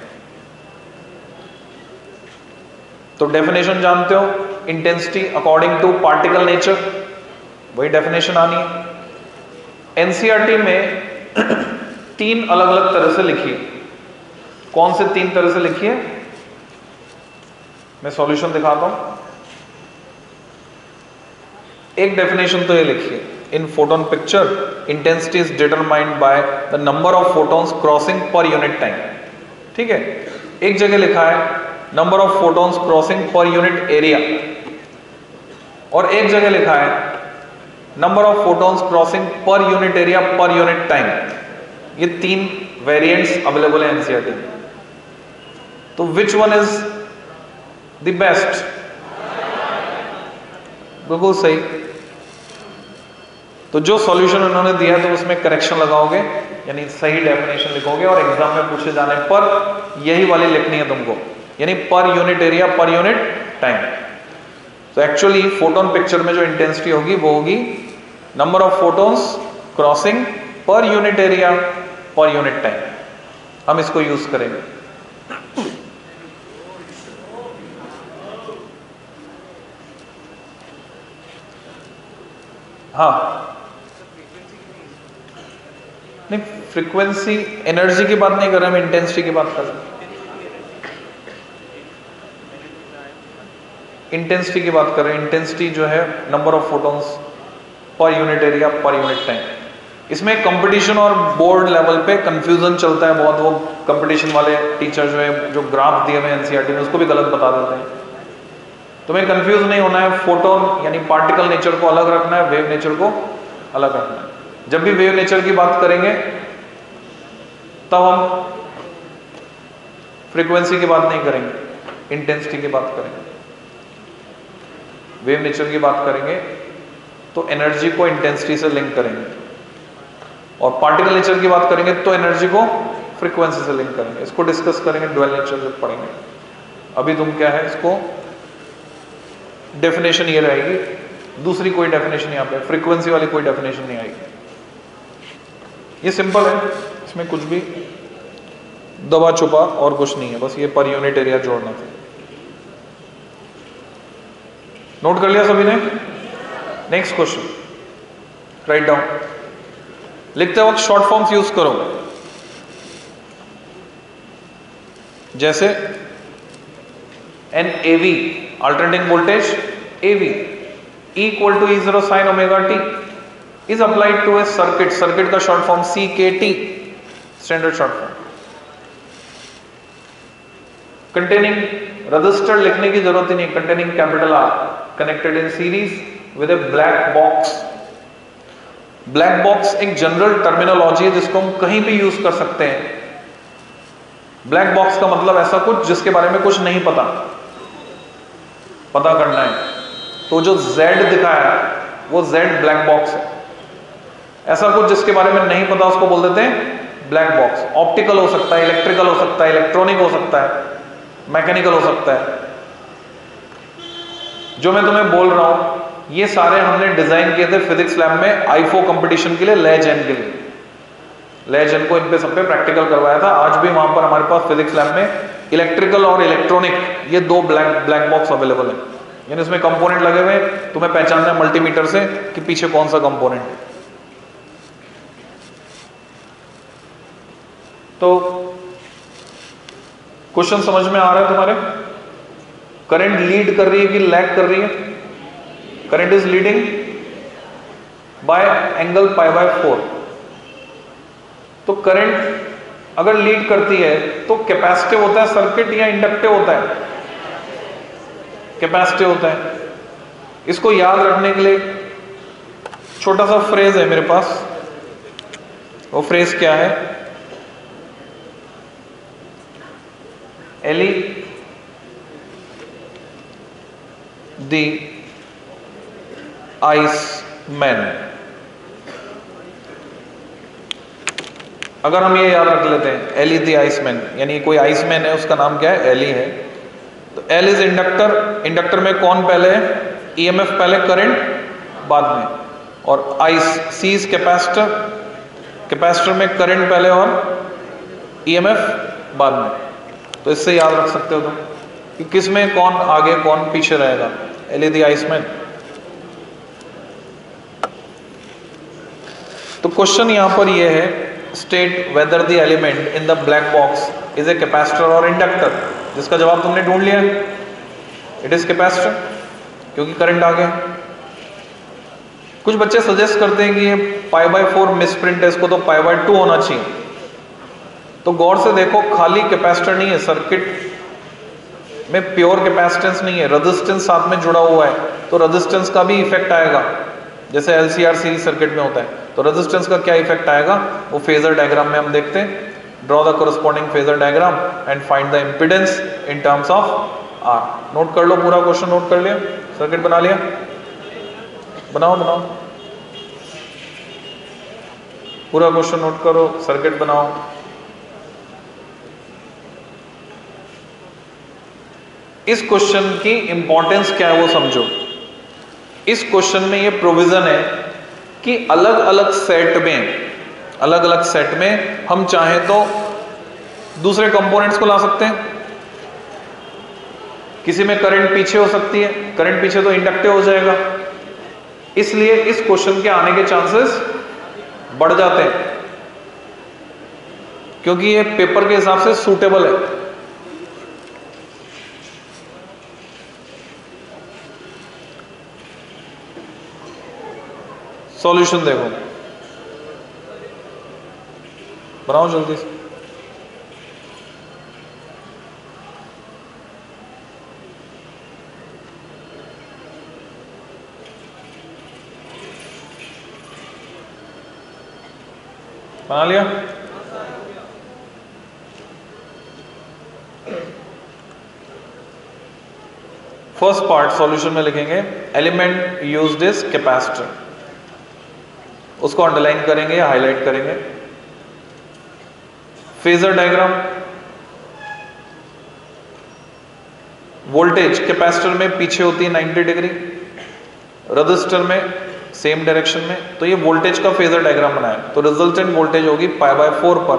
तो डेफिनेशन जानते हो, intensity according to particle nature, वही डेफिनेशन आनी है। एनसीईआरटी में तीन अलग अलग तरह से लिखी है। कौन से तीन तरह से लिखी है? मैं सॉल्यूशन दिखाता हूं। एक डेफिनेशन तो ये लिखी है, in photon picture intensity is determined by the number of photons crossing per unit time. ठीक है, एक जगह लिखा है number of photons crossing per unit area, और एक जगह लिखा है number of photons crossing per unit area per unit time. ये तीन वेरिएंट्स अवेलेबल है एनसीईआरटी में। तो which one is the best? बिल्कुल सही। तो जो सॉल्यूशन उन्होंने दिया तो उसमें करेक्शन लगाओगे, यानी सही डेफिनेशन लिखोगे, और एग्जाम में पूछे जाने पर यही वाली लिखनी है तुमको, यानी per unit area per unit time. तो एक्चुअली फोटोन पिक्चर में जो इंटेंसिटी होगी वो होगी number of photons crossing per unit area per unit time. हम इसको यूज करेंगे। हाँ, नहीं, फ्रीक्वेंसी एनर्जी की बात नहीं कर रहे, हम इंटेंसिटी की बात कर रहे हैं। इंटेंसिटी की बात कर रहे हैं। इंटेंसिटी जो है number of photons per unit area per unit time. इसमें कंपटीशन और बोर्ड लेवल पे कंफ्यूजन चलता है बहुत, वो कंपटीशन वाले टीचर जो है जो ग्राफ दिए हुए एनसीईआरटी में उसको भी गलत बता देते हैं। तुम्हें कंफ्यूज नहीं होना है, फोटोन यानी पार्टिकल नेचर को अलग रखना है, वेव नेचर को अलग रखना है। जब भी वेव नेचर की बात करेंगे तब हम फ्रीक्वेंसी की बात नहीं करेंगे, इंटेंसिटी की बात करेंगे। वेव नेचर की बात करेंगे तो एनर्जी को इंटेंसिटी से लिंक करेंगे, और पार्टिकल नेचर की बात करेंगे तो एनर्जी को फ्रीक्वेंसी से लिंक करेंगे। इसको डिस्कस करेंगे ड्वेल नेचर जब पढ़ेंगे। अभी तुम क्या है, इसको डेफिनेशन ये रहेगी, दूसरी कोई डेफिनेशन यहाँ पे फ्रीक्वेंसी वाली कोई डेफिनेशन नहीं आएगी। ये सिंपल है, इसमें कुछ भी दबा छुपा और कुछ नहीं है, बस ये पर यूनिट एरिया जोड़ना था। नोट कर लिया सभी ने? Next question, write down. लिखते वक्त शॉर्ट फॉर्म्स यूज करो, जैसे an A V alternating voltage A V equal to E zero sine omega T is applied to a circuit. Circuit का short form C K T, standard short form. Containing resistor लिखने की जरूरत ही नहीं, containing capital R, connected in series with a black box. Black box एक जनरल टर्मिनोलॉजी है जिसको हम कहीं भी यूज कर सकते हैं। ब्लैक बॉक्स का मतलब ऐसा कुछ जिसके बारे में कुछ नहीं पता, पता करना है। तो जो Z दिखाया वो Z ब्लैक बॉक्स है। ऐसा कुछ जिसके बारे में नहीं पता उसको बोल देते हैं ब्लैक बॉक्स। ऑप्टिकल हो सकता है, इलेक्ट्रिकल हो सकता है, इलेक्ट्रॉनिक हो सकता है, मैकेनिकल हो सकता है। जो मैं तुम्हें बोल रहा हूं ये सारे हमने डिजाइन किए थे फिजिक्स लैब में आईफो कंपटीशन के लिए, लेजेन के लिए। लेजेन को इन पे सब पे प्रैक्टिकल करवाया था। आज भी वहां पर हमारे पास फिजिक्स लैब में इलेक्ट्रिकल और इलेक्ट्रॉनिक ये दो ब्लैक ब्लैक बॉक्स अवेलेबल है। यानी उसमें कंपोनेंट लगे हुए, तुम्हें पहचानना है मल्टीमीटर से कि पीछे कौन सा कंपोनेंट है। तो क्वेश्चन समझ में आ रहा है तुम्हारे? करंट लीड कर रही है कि लैग कर रही है? Current is leading by angle pi by four. तो करंट अगर लीड करती है तो कैपेसिटिव होता है सर्किट या इंडक्टिव होता है? कैपेसिटिव होता है। इसको याद रखने के लिए छोटा सा फ्रेज है मेरे पास। वो फ्रेज क्या है? Eli the ice man. अगर हम ये याद रख लेते हैं एली द आइसमैन, यानी कोई आइसमैन है, उसका नाम क्या है? एली है। तो एल इज इंडक्टर। इंडक्टर में कौन पहले है? ईएमएफ पहले, करंट बाद में। और ice C is capacitor. Capacitor में करंट पहले और ईएमएफ बाद में। तो इससे याद रख सकते हो तुम कि किस में कौन आगे कौन पीछे रहेगा। Eli the iceman. तो क्वेश्चन यहां पर यह है, state whether the element in the black box is a capacitor और इंडक्टर। जिसका जवाब तुमने ढूंढ लिया, इट इज कैपेसिटर, क्योंकि करंट आ गया। कुछ बच्चे सजेस्ट करते हैं कि ये पाई बाय फोर मिसप्रिंट है, इसको तो पाई बाय टू होना चाहिए। तो गौर से देखो, खाली कैपेसिटर नहीं है, सर्किट में प्योर कैपेसिटेंस नहीं है, रेजिस्टेंस साथ में जुड़ा हुआ है। तो रेजिस्टेंस का भी इफेक्ट आएगा, जैसे एलसीआर सीरीज सर्किट में होता है। तो रेजिस्टेंस का क्या इफेक्ट आएगा वो फेजर डायग्राम में हम देखते हैं। Draw the corresponding phasor diagram and find the impedance in terms of R. Note कर लो, पूरा क्वेश्चन नोट कर लिया, सर्किट बना लिया? बनाओ बनाओ, पूरा क्वेश्चन नोट करो, सर्किट बनाओ। इस क्वेश्चन की इंपॉर्टेंस क्या है वो समझो। इस क्वेश्चन में ये प्रोविजन है कि अलग अलग सेट में अलग अलग सेट में हम चाहें तो दूसरे कंपोनेंट्स को ला सकते हैं। किसी में करंट पीछे हो सकती है, करंट पीछे तो इंडक्टिव हो जाएगा। इसलिए इस क्वेश्चन के आने के चांसेस बढ़ जाते हैं, क्योंकि ये पेपर के हिसाब से सूटेबल है। सॉल्यूशन देखो, बनाओ जल्दी से। बना लिया? फर्स्ट पार्ट सॉल्यूशन में लिखेंगे एलिमेंट यूज्ड इज कैपेसिटर, उसको अंडरलाइन करेंगे या हाईलाइट करेंगे। फेजर डायग्राम, वोल्टेज कैपेसिटर में पीछे होती है नाइंटी डिग्री, रजिस्टर में सेम डायरेक्शन में, तो ये वोल्टेज का फेजर डायग्राम बनाया, तो रिजल्टेंट वोल्टेज होगी पाई बाय फोर पर।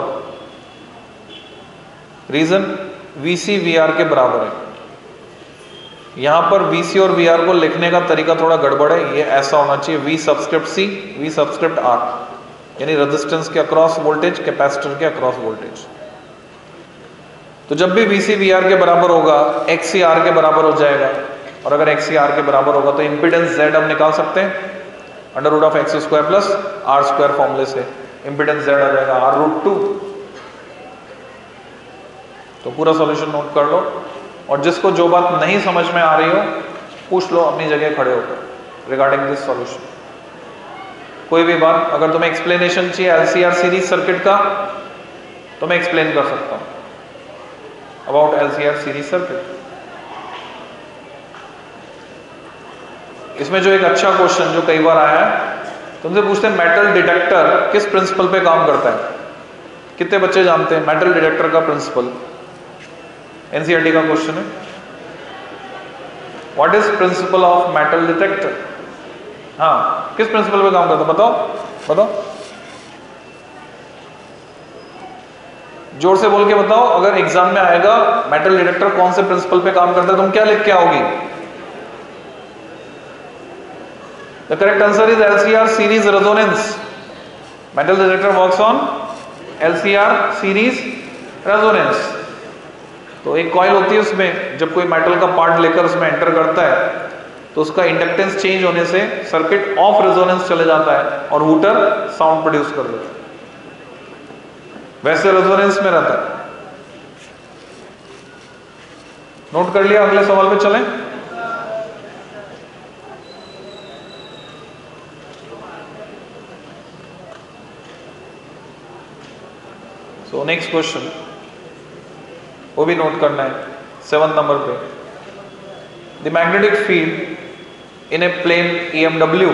रीजन वीसी वीआर के बराबर है। यहां पर वीसी और वीआर को लिखने का तरीका थोड़ा गड़बड़ है, ये ऐसा होना चाहिए V subscript C V subscript R, यानी रेजिस्टेंस के अक्रॉस वोल्टेज, कैपेसिटर के अक्रॉस वोल्टेज। तो जब भी वीसी वीआर के बराबर होगा एक्सी आर के बराबर हो जाएगा, और अगर एक्सी आर के बराबर होगा तो इंपीडेंस जेड हम निकाल सकते हैं under root of X square plus R square फॉर्मूले से। इंपीडेंस जेड आ जाएगा आर रूट टू। तो पूरा सॉल्यूशन नोट कर लो, और जिसको जो बात नहीं समझ में आ रही हो पूछ लो अपनी जगह खड़े होकर रिगार्डिंग दिस सॉल्यूशन। कोई भी बात अगर तुम्हें एक्सप्लेनेशन चाहिए एलसीआर सीरीज सर्किट का तो मैं एक्सप्लेन कर सकता हूं अबाउट एलसीआर सीरीज सर्किट। इसमें जो एक अच्छा क्वेश्चन जो कई बार आया है, तुमसे पूछते हैं मेटल डिटेक्टर किस प्रिंसिपल पे काम करता है। कितने बच्चे जानते हैं मेटल डिटेक्टर का प्रिंसिपल? एनसीईआरटी का क्वेश्चन है। What is principle of metal detector? हाँ, किस प्रिंसिपल पे काम करता है बताओ बताओ, जोर से बोल के बताओ। अगर एग्जाम में आएगा मेटल डिटेक्टर कौन से प्रिंसिपल पे काम करता है, तुम क्या लिख के आओगी? The correct answer is LCR series resonance. Metal detector works on LCR series resonance. तो एक कॉइल होती है, उसमें जब कोई मेटल का पार्ट लेकर उसमें एंटर करता है तो उसका इंडक्टेंस चेंज होने से सर्किट ऑफ रेजोनेंस चले जाता है और हूटर साउंड प्रोड्यूस कर देता है, वैसे रेजोनेंस में रहता है। नोट कर लिया? अगले सवाल पे चलें। सो नेक्स्ट क्वेश्चन, वो भी नोट करना है सेवन नंबर पे। The magnetic field in a plane E M W,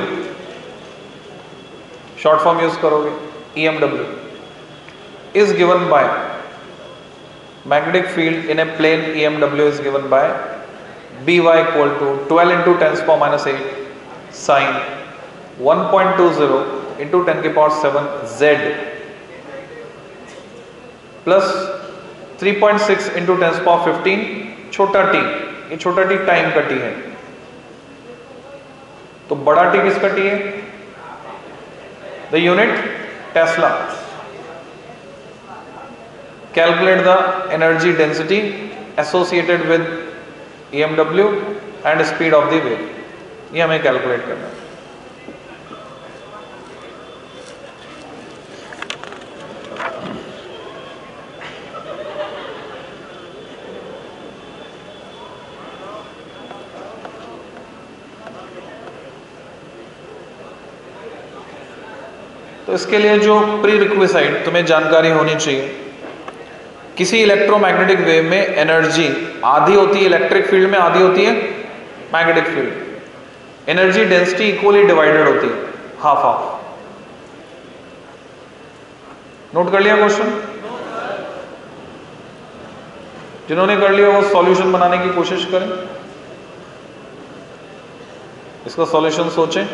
short form use करोगे E M W, is given by magnetic field in a plane E M W is given by by equal to twelve into ten to the power minus eight sin one point two zero into ten to the power seven Z plus three point six into ten to the power fifteen छोटा t, ये छोटा t टाइम का t है, तो बड़ा t किसका t है? the unit tesla. Calculate the energy density associated with E M W and speed of the wave, ये हमें कैलकुलेट करना है। तो इसके लिए जो प्री रिक्विसाइट तुम्हें जानकारी होनी चाहिए, किसी इलेक्ट्रोमैग्नेटिक वेव में एनर्जी आधी होती है इलेक्ट्रिक फील्ड में, आधी होती है magnetic field. Energy density equally divided होती है, हाफ हाफ। नोट कर लिया क्वेश्चन? जिन्होंने कर लिया वो सॉल्यूशन बनाने की कोशिश करें, इसका सॉल्यूशन सोचें।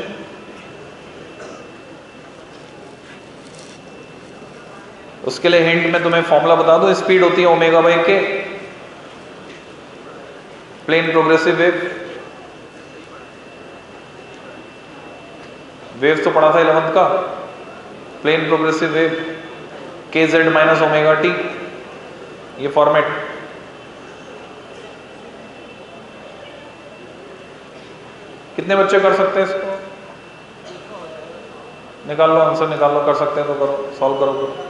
उसके लिए हिंट में तुम्हें फॉर्मूला बता दो, स्पीड होती है omega by k, plane progressive wave. Wave तो पढ़ा था इलेवंथ का, plane progressive wave k z minus omega t, ये फॉर्मेट। कितने बच्चे कर सकते हैं इसको? निकाल लो आंसर, निकाल लो, कर सकते हैं तो करो, सॉल्व करो करो।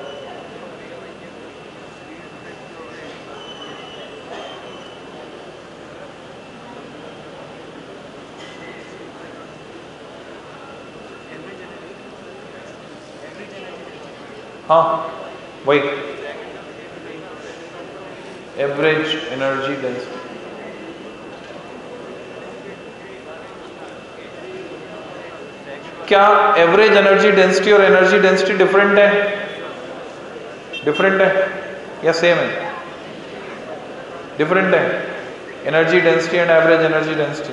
हाँ वही एवरेज एनर्जी डेंसिटी। क्या एवरेज एनर्जी डेंसिटी और एनर्जी डेंसिटी डिफरेंट है? डिफरेंट है या सेम है? डिफरेंट है। Energy density and average energy density.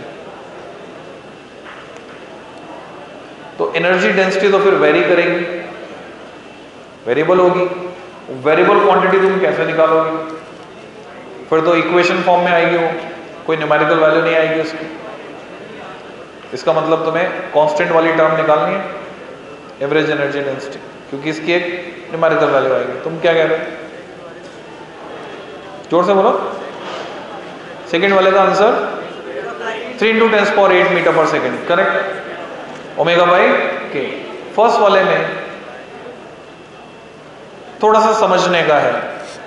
तो एनर्जी डेंसिटी तो फिर वेरी करेगी, वेरिएबल होगी। वेरिएबल क्वांटिटी तुम कैसे निकालोगे? फिर तो इक्वेशन फॉर्म में आएगी, वो कोई न्यूमेरिकल वैल्यू नहीं आएगी उसकी। इसका मतलब तुम्हें कांस्टेंट वाली टर्म निकालनी है, एवरेज एनर्जी डेंसिटी, क्योंकि इसकी एक न्यूमेरिकल वैल्यू आएगी। तुम क्या कह रहे हो? जोर से बोलो। सेकंड वाले का answer three into ten's power eight metre per second, correct. Omega by k. First वाले में थोड़ा सा समझने का है।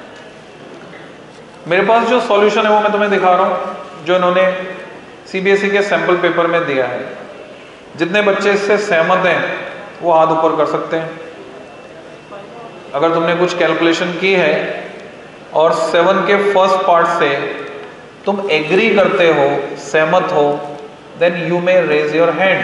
मेरे पास जो सॉल्यूशन है वो मैं तुम्हें दिखा रहा हूं, जो इन्होंने सीबीएसई के सैंपल पेपर में दिया है। जितने बच्चे इससे सहमत हैं वो हाथ ऊपर कर सकते हैं। अगर तुमने कुछ कैलकुलेशन की है और सेवन के फर्स्ट पार्ट से तुम एग्री करते हो, सहमत हो, then you may raise your hand.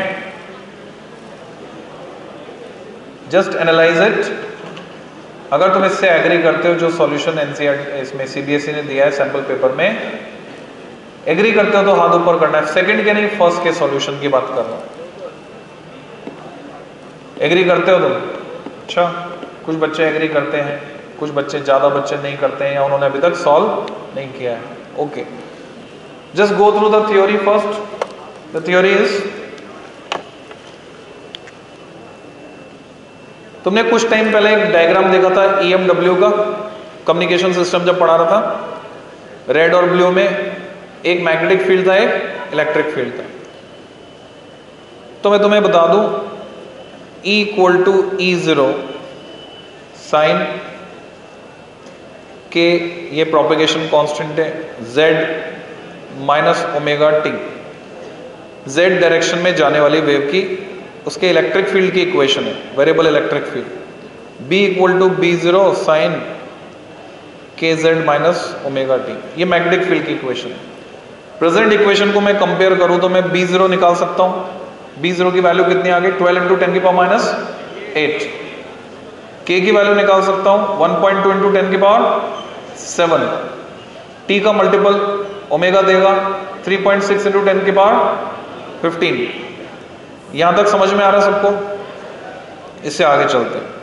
Just analyse it. अगर तुम इससे एग्री करते हो, जो सॉल्यूशन एनसीईआरटी इसमें सीबीएसई ने दिया है सैंपल पेपर में, एग्री करते हो तो हाथ ऊपर करना है। सेकंड के नहीं, फर्स्ट के सॉल्यूशन की बात कर रहा हूं। एग्री करते हो तुम? अच्छा, कुछ बच्चे एग्री करते हैं, कुछ बच्चे, ज्यादा बच्चे नहीं करते हैं या उन्होंने अभी तक सॉल्व नहीं किया है। Okay, just go through the theory first. The theory is, तुमने कुछ टाइम पहले एक डायग्राम देखा था ईएमडब्ल्यू का, कम्युनिकेशन सिस्टम जब पढ़ा रहा था। रेड और ब्लू में एक मैग्नेटिक फील्ड था, एक इलेक्ट्रिक फील्ड था। तो मैं तुम्हें बता दूं, E equal to E zero sine k, ये प्रोपेगेशन कांस्टेंट है, Z minus omega t, Z direction में जाने वाली वेव की, उसके इलेक्ट्रिक फील्ड की इक्वेशन है, variable electric field. B equal to B zero sine k z minus omega t, ये मैग्नेटिक फील्ड की इक्वेशन है। प्रेजेंट इक्वेशन को मैं कंपेयर करूं तो मैं बी जीरो निकाल सकता हूं। बी जीरो की वैल्यू कितनी आ गई? ट्वेल्व इंटू टेन की पावर माइनस एट। के की वैल्यू निकाल सकता हूं one point two into ten की पावर सेवन। टी का मल्टीपल ओमेगा देगा three point six into ten की पावर फिफ्टीन। यहां तक समझ में आ रहा है सबको? इससे आगे चलते हैं।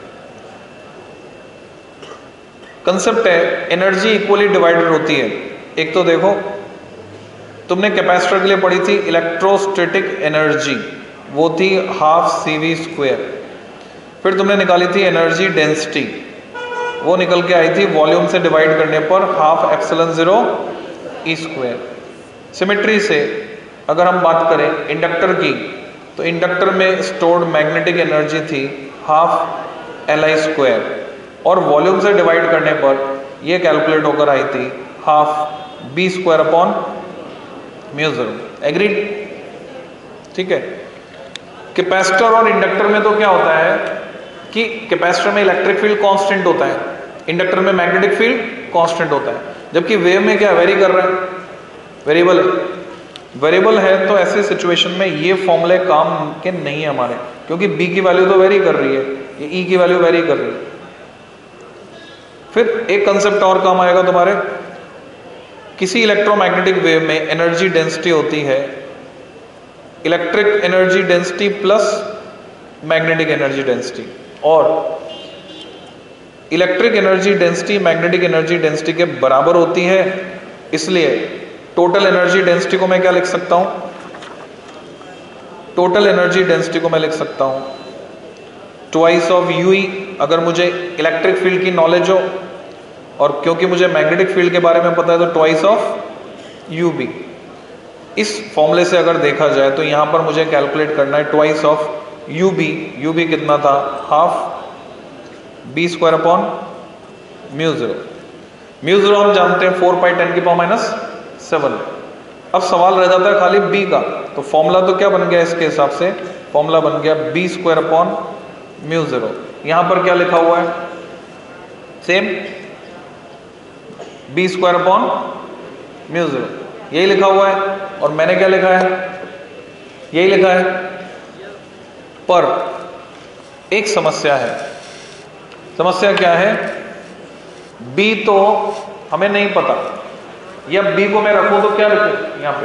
कंसेप्ट है एनर्जी इक्वली डिवाइडेड होती है। एक तो देखो, तुमने कैपेसिटर के लिए पढ़ी थी इलेक्ट्रोस्टैटिक एनर्जी, वो थी हाफ सी वी स्क्वायर। फिर तुमने निकाली थी एनर्जी डेंसिटी, वो निकल के आई थी वॉल्यूम से डिवाइड करने पर half epsilon zero E square. Symmetry से अगर हम बात करें इंडक्टर की, तो इंडक्टर में स्टोर्ड मैग्नेटिक एनर्जी थी हाफ एल आई स्क्वायर, और वॉल्यूम से डिवाइड करने पर यह कैलकुलेट होकर आई थी half B square upon mu zero. Agreed? ठीक है। कैपेसिटर और इंडक्टर में तो क्या होता है कि कैपेसिटर में इलेक्ट्रिक फील्ड कांस्टेंट होता है, इंडक्टर में मैग्नेटिक फील्ड कांस्टेंट होता है, जबकि वेव में क्या वेरी कर रहा है, वेरिएबल है। वेरिएबल है तो ऐसे सिचुएशन में ये फॉर्मूले काम के नहीं है हमारे, क्योंकि बी की वैल्यू तो वेरी कर रही है, ये ई की वैल्यू वेरी कर रही है। फिर एक कंसेप्ट और काम आएगा तुम्हारे, किसी इलेक्ट्रोमैग्नेटिक वेव में एनर्जी डेंसिटी होती है electric energy density plus magnetic energy density, और electric energy density magnetic energy density के बराबर होती है। इसलिए टोटल एनर्जी डेंसिटी को मैं क्या लिख सकता हूं? टोटल एनर्जी डेंसिटी को मैं लिख सकता हूं ट्वाइस ऑफ यूई, अगर मुझे इलेक्ट्रिक फील्ड की नॉलेज हो, और क्योंकि मुझे मैग्नेटिक फील्ड के बारे में पता है तो ट्वाइस ऑफ यू बी। इस फॉर्मूले से अगर देखा जाए तो यहां पर मुझे कैलकुलेट करना है twice of U B. U B कितना था? Half B square upon mu zero. Mu zero हम जानते हैं फोर पाई टेन की पावर माइनस सेवन। अब सवाल रह जाता है खाली बी का, तो फॉर्मूला तो क्या बन गया इसके हिसाब से? फॉर्मूला बन गया B square upon mu zero. यहां पर क्या लिखा हुआ है? Same B square upon mu zero, यही लिखा हुआ है। और मैंने क्या लिखा है, यही लिखा है। पर एक समस्या है। समस्या क्या है, बी तो हमें नहीं पता, या बी को मैं रखूं तो क्या लिखूं यहां पे,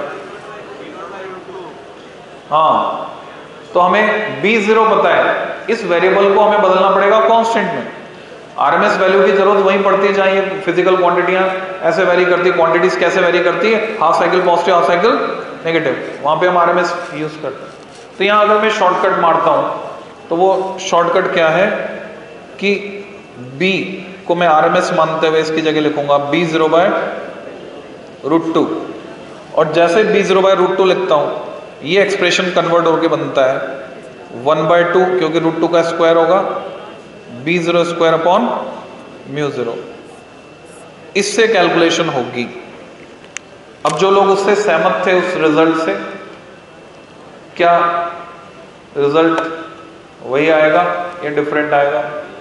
हाँ, तो हमें बी जीरो पता है, इस वेरिएबल को हमें बदलना पड़ेगा कांस्टेंट में। आरएमएस वैल्यू की जरूरत वहीं पड़ती है जहां ये फिजिकल क्वांटिटियां ऐसे वेरी करती है। क्वांटिटीज कैसे वेरी करती है, half cycle positive half cycle negative, वहां पे हम आरएमएस यूज करते हैं। तो यहां अगर मैं शॉर्टकट मारता हूं तो वो शॉर्टकट क्या है कि बी को मैं आरएमएस मानते हुए इसकी जगह लिखूंगा B zero by root two, और जैसे B zero by root two लिखता हूं ये एक्सप्रेशन कन्वर्ट होकर बनता है वन बाय टू, क्योंकि रूट टू का स्क्वायर होगा, B zero square upon mu zero. इससे कैलकुलेशन होगी। अब जो लोग उससे सहमत थे उस रिजल्ट से, क्या रिजल्ट वही आएगा या डिफरेंट आएगा?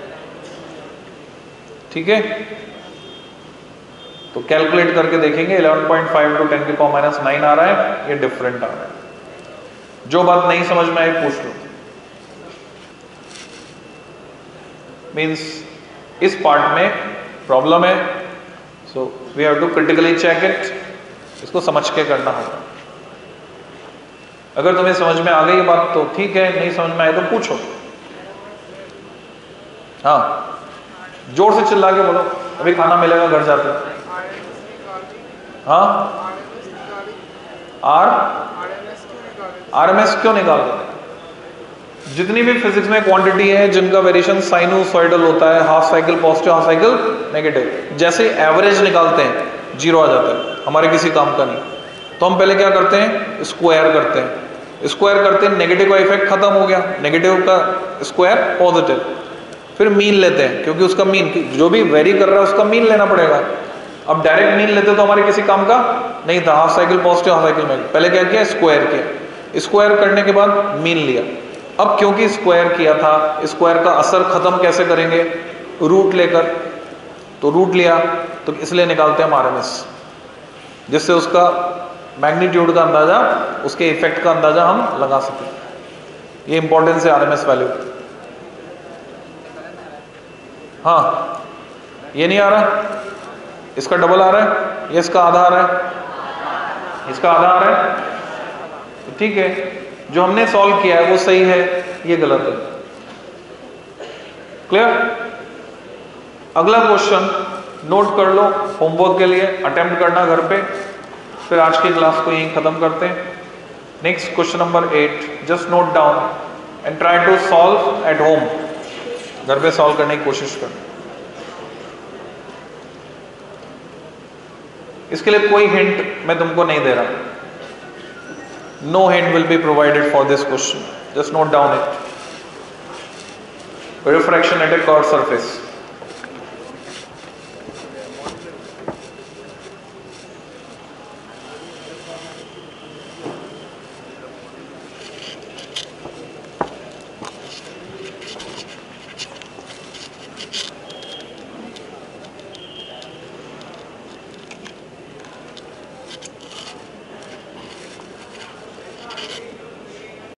ठीक है, तो कैलकुलेट करके देखेंगे। Eleven point five two ten की पावर माइनस नाइन आ रहा है, ये डिफरेंट आ रहा है। जो बात नहीं समझ में आई पूछ लो। मीन्स इस पार्ट में प्रॉब्लम है, so we have to critically check it. इसको समझ के करना होगा। अगर तुम्हें समझ में आ गई बात तो ठीक है, नहीं समझ में आए तो पूछो। हाँ, जोर से चिल्ला के बोलो, अभी खाना मिलेगा घर जाते। हाँ, आर आरएमएस क्यों निकाल रहे? जितनी भी फिजिक्स में क्वांटिटी है जिनका वेरिएशन साइनोसॉइडल होता है, half cycle positive half cycle negative, जैसे एवरेज निकालते हैं जीरो आ जाता है, हमारे किसी काम का नहीं। तो हम पहले क्या करते हैं, स्क्वायर करते हैं। स्क्वायर करते हैं, नेगेटिव का इफेक्ट खत्म हो गया, नेगेटिव का स्क्वायर पॉजिटिव। फिर मीन लेते हैं, क्योंकि उसका मीन जो भी वेरी कर रहा है उसका मीन लेना पड़ेगा। अब डायरेक्ट मीन लेते तो हमारे किसी काम का नहीं था, half cycle positive half cycle में। पहले क्या किया, स्क्वायर किया। स्क्वायर करने के बाद मीन लिया। अब क्योंकि स्क्वायर किया था, स्क्वायर का असर खत्म कैसे करेंगे, रूट लेकर। तो रूट लिया, तो इसलिए निकालते हैं हम आरएमएस, जिससे उसका मैग्नीट्यूड का अंदाजा, उसके इफेक्ट का अंदाजा हम लगा सकें। ये इंपॉर्टेंस है आरएमएस वैल्यू। हाँ, ये नहीं आ रहा, इसका डबल आ रहा है, ये इसका आधा आ रहा है, इसका आधा आ रहा है। तो ठीक है, जो हमने सॉल्व किया है वो सही है, ये गलत है। क्लियर? अगला क्वेश्चन नोट कर लो, होमवर्क के लिए अटेम्प्ट करना घर पे। फिर आज की क्लास को यहीं खत्म करते हैं। Next question number eight, just note down and try to solve at home. घर पे सॉल्व करने की कोशिश कर। इसके लिए कोई हिंट मैं तुमको नहीं दे रहा। No hint will be provided for this question. Just note down it. Refraction at a curved surface.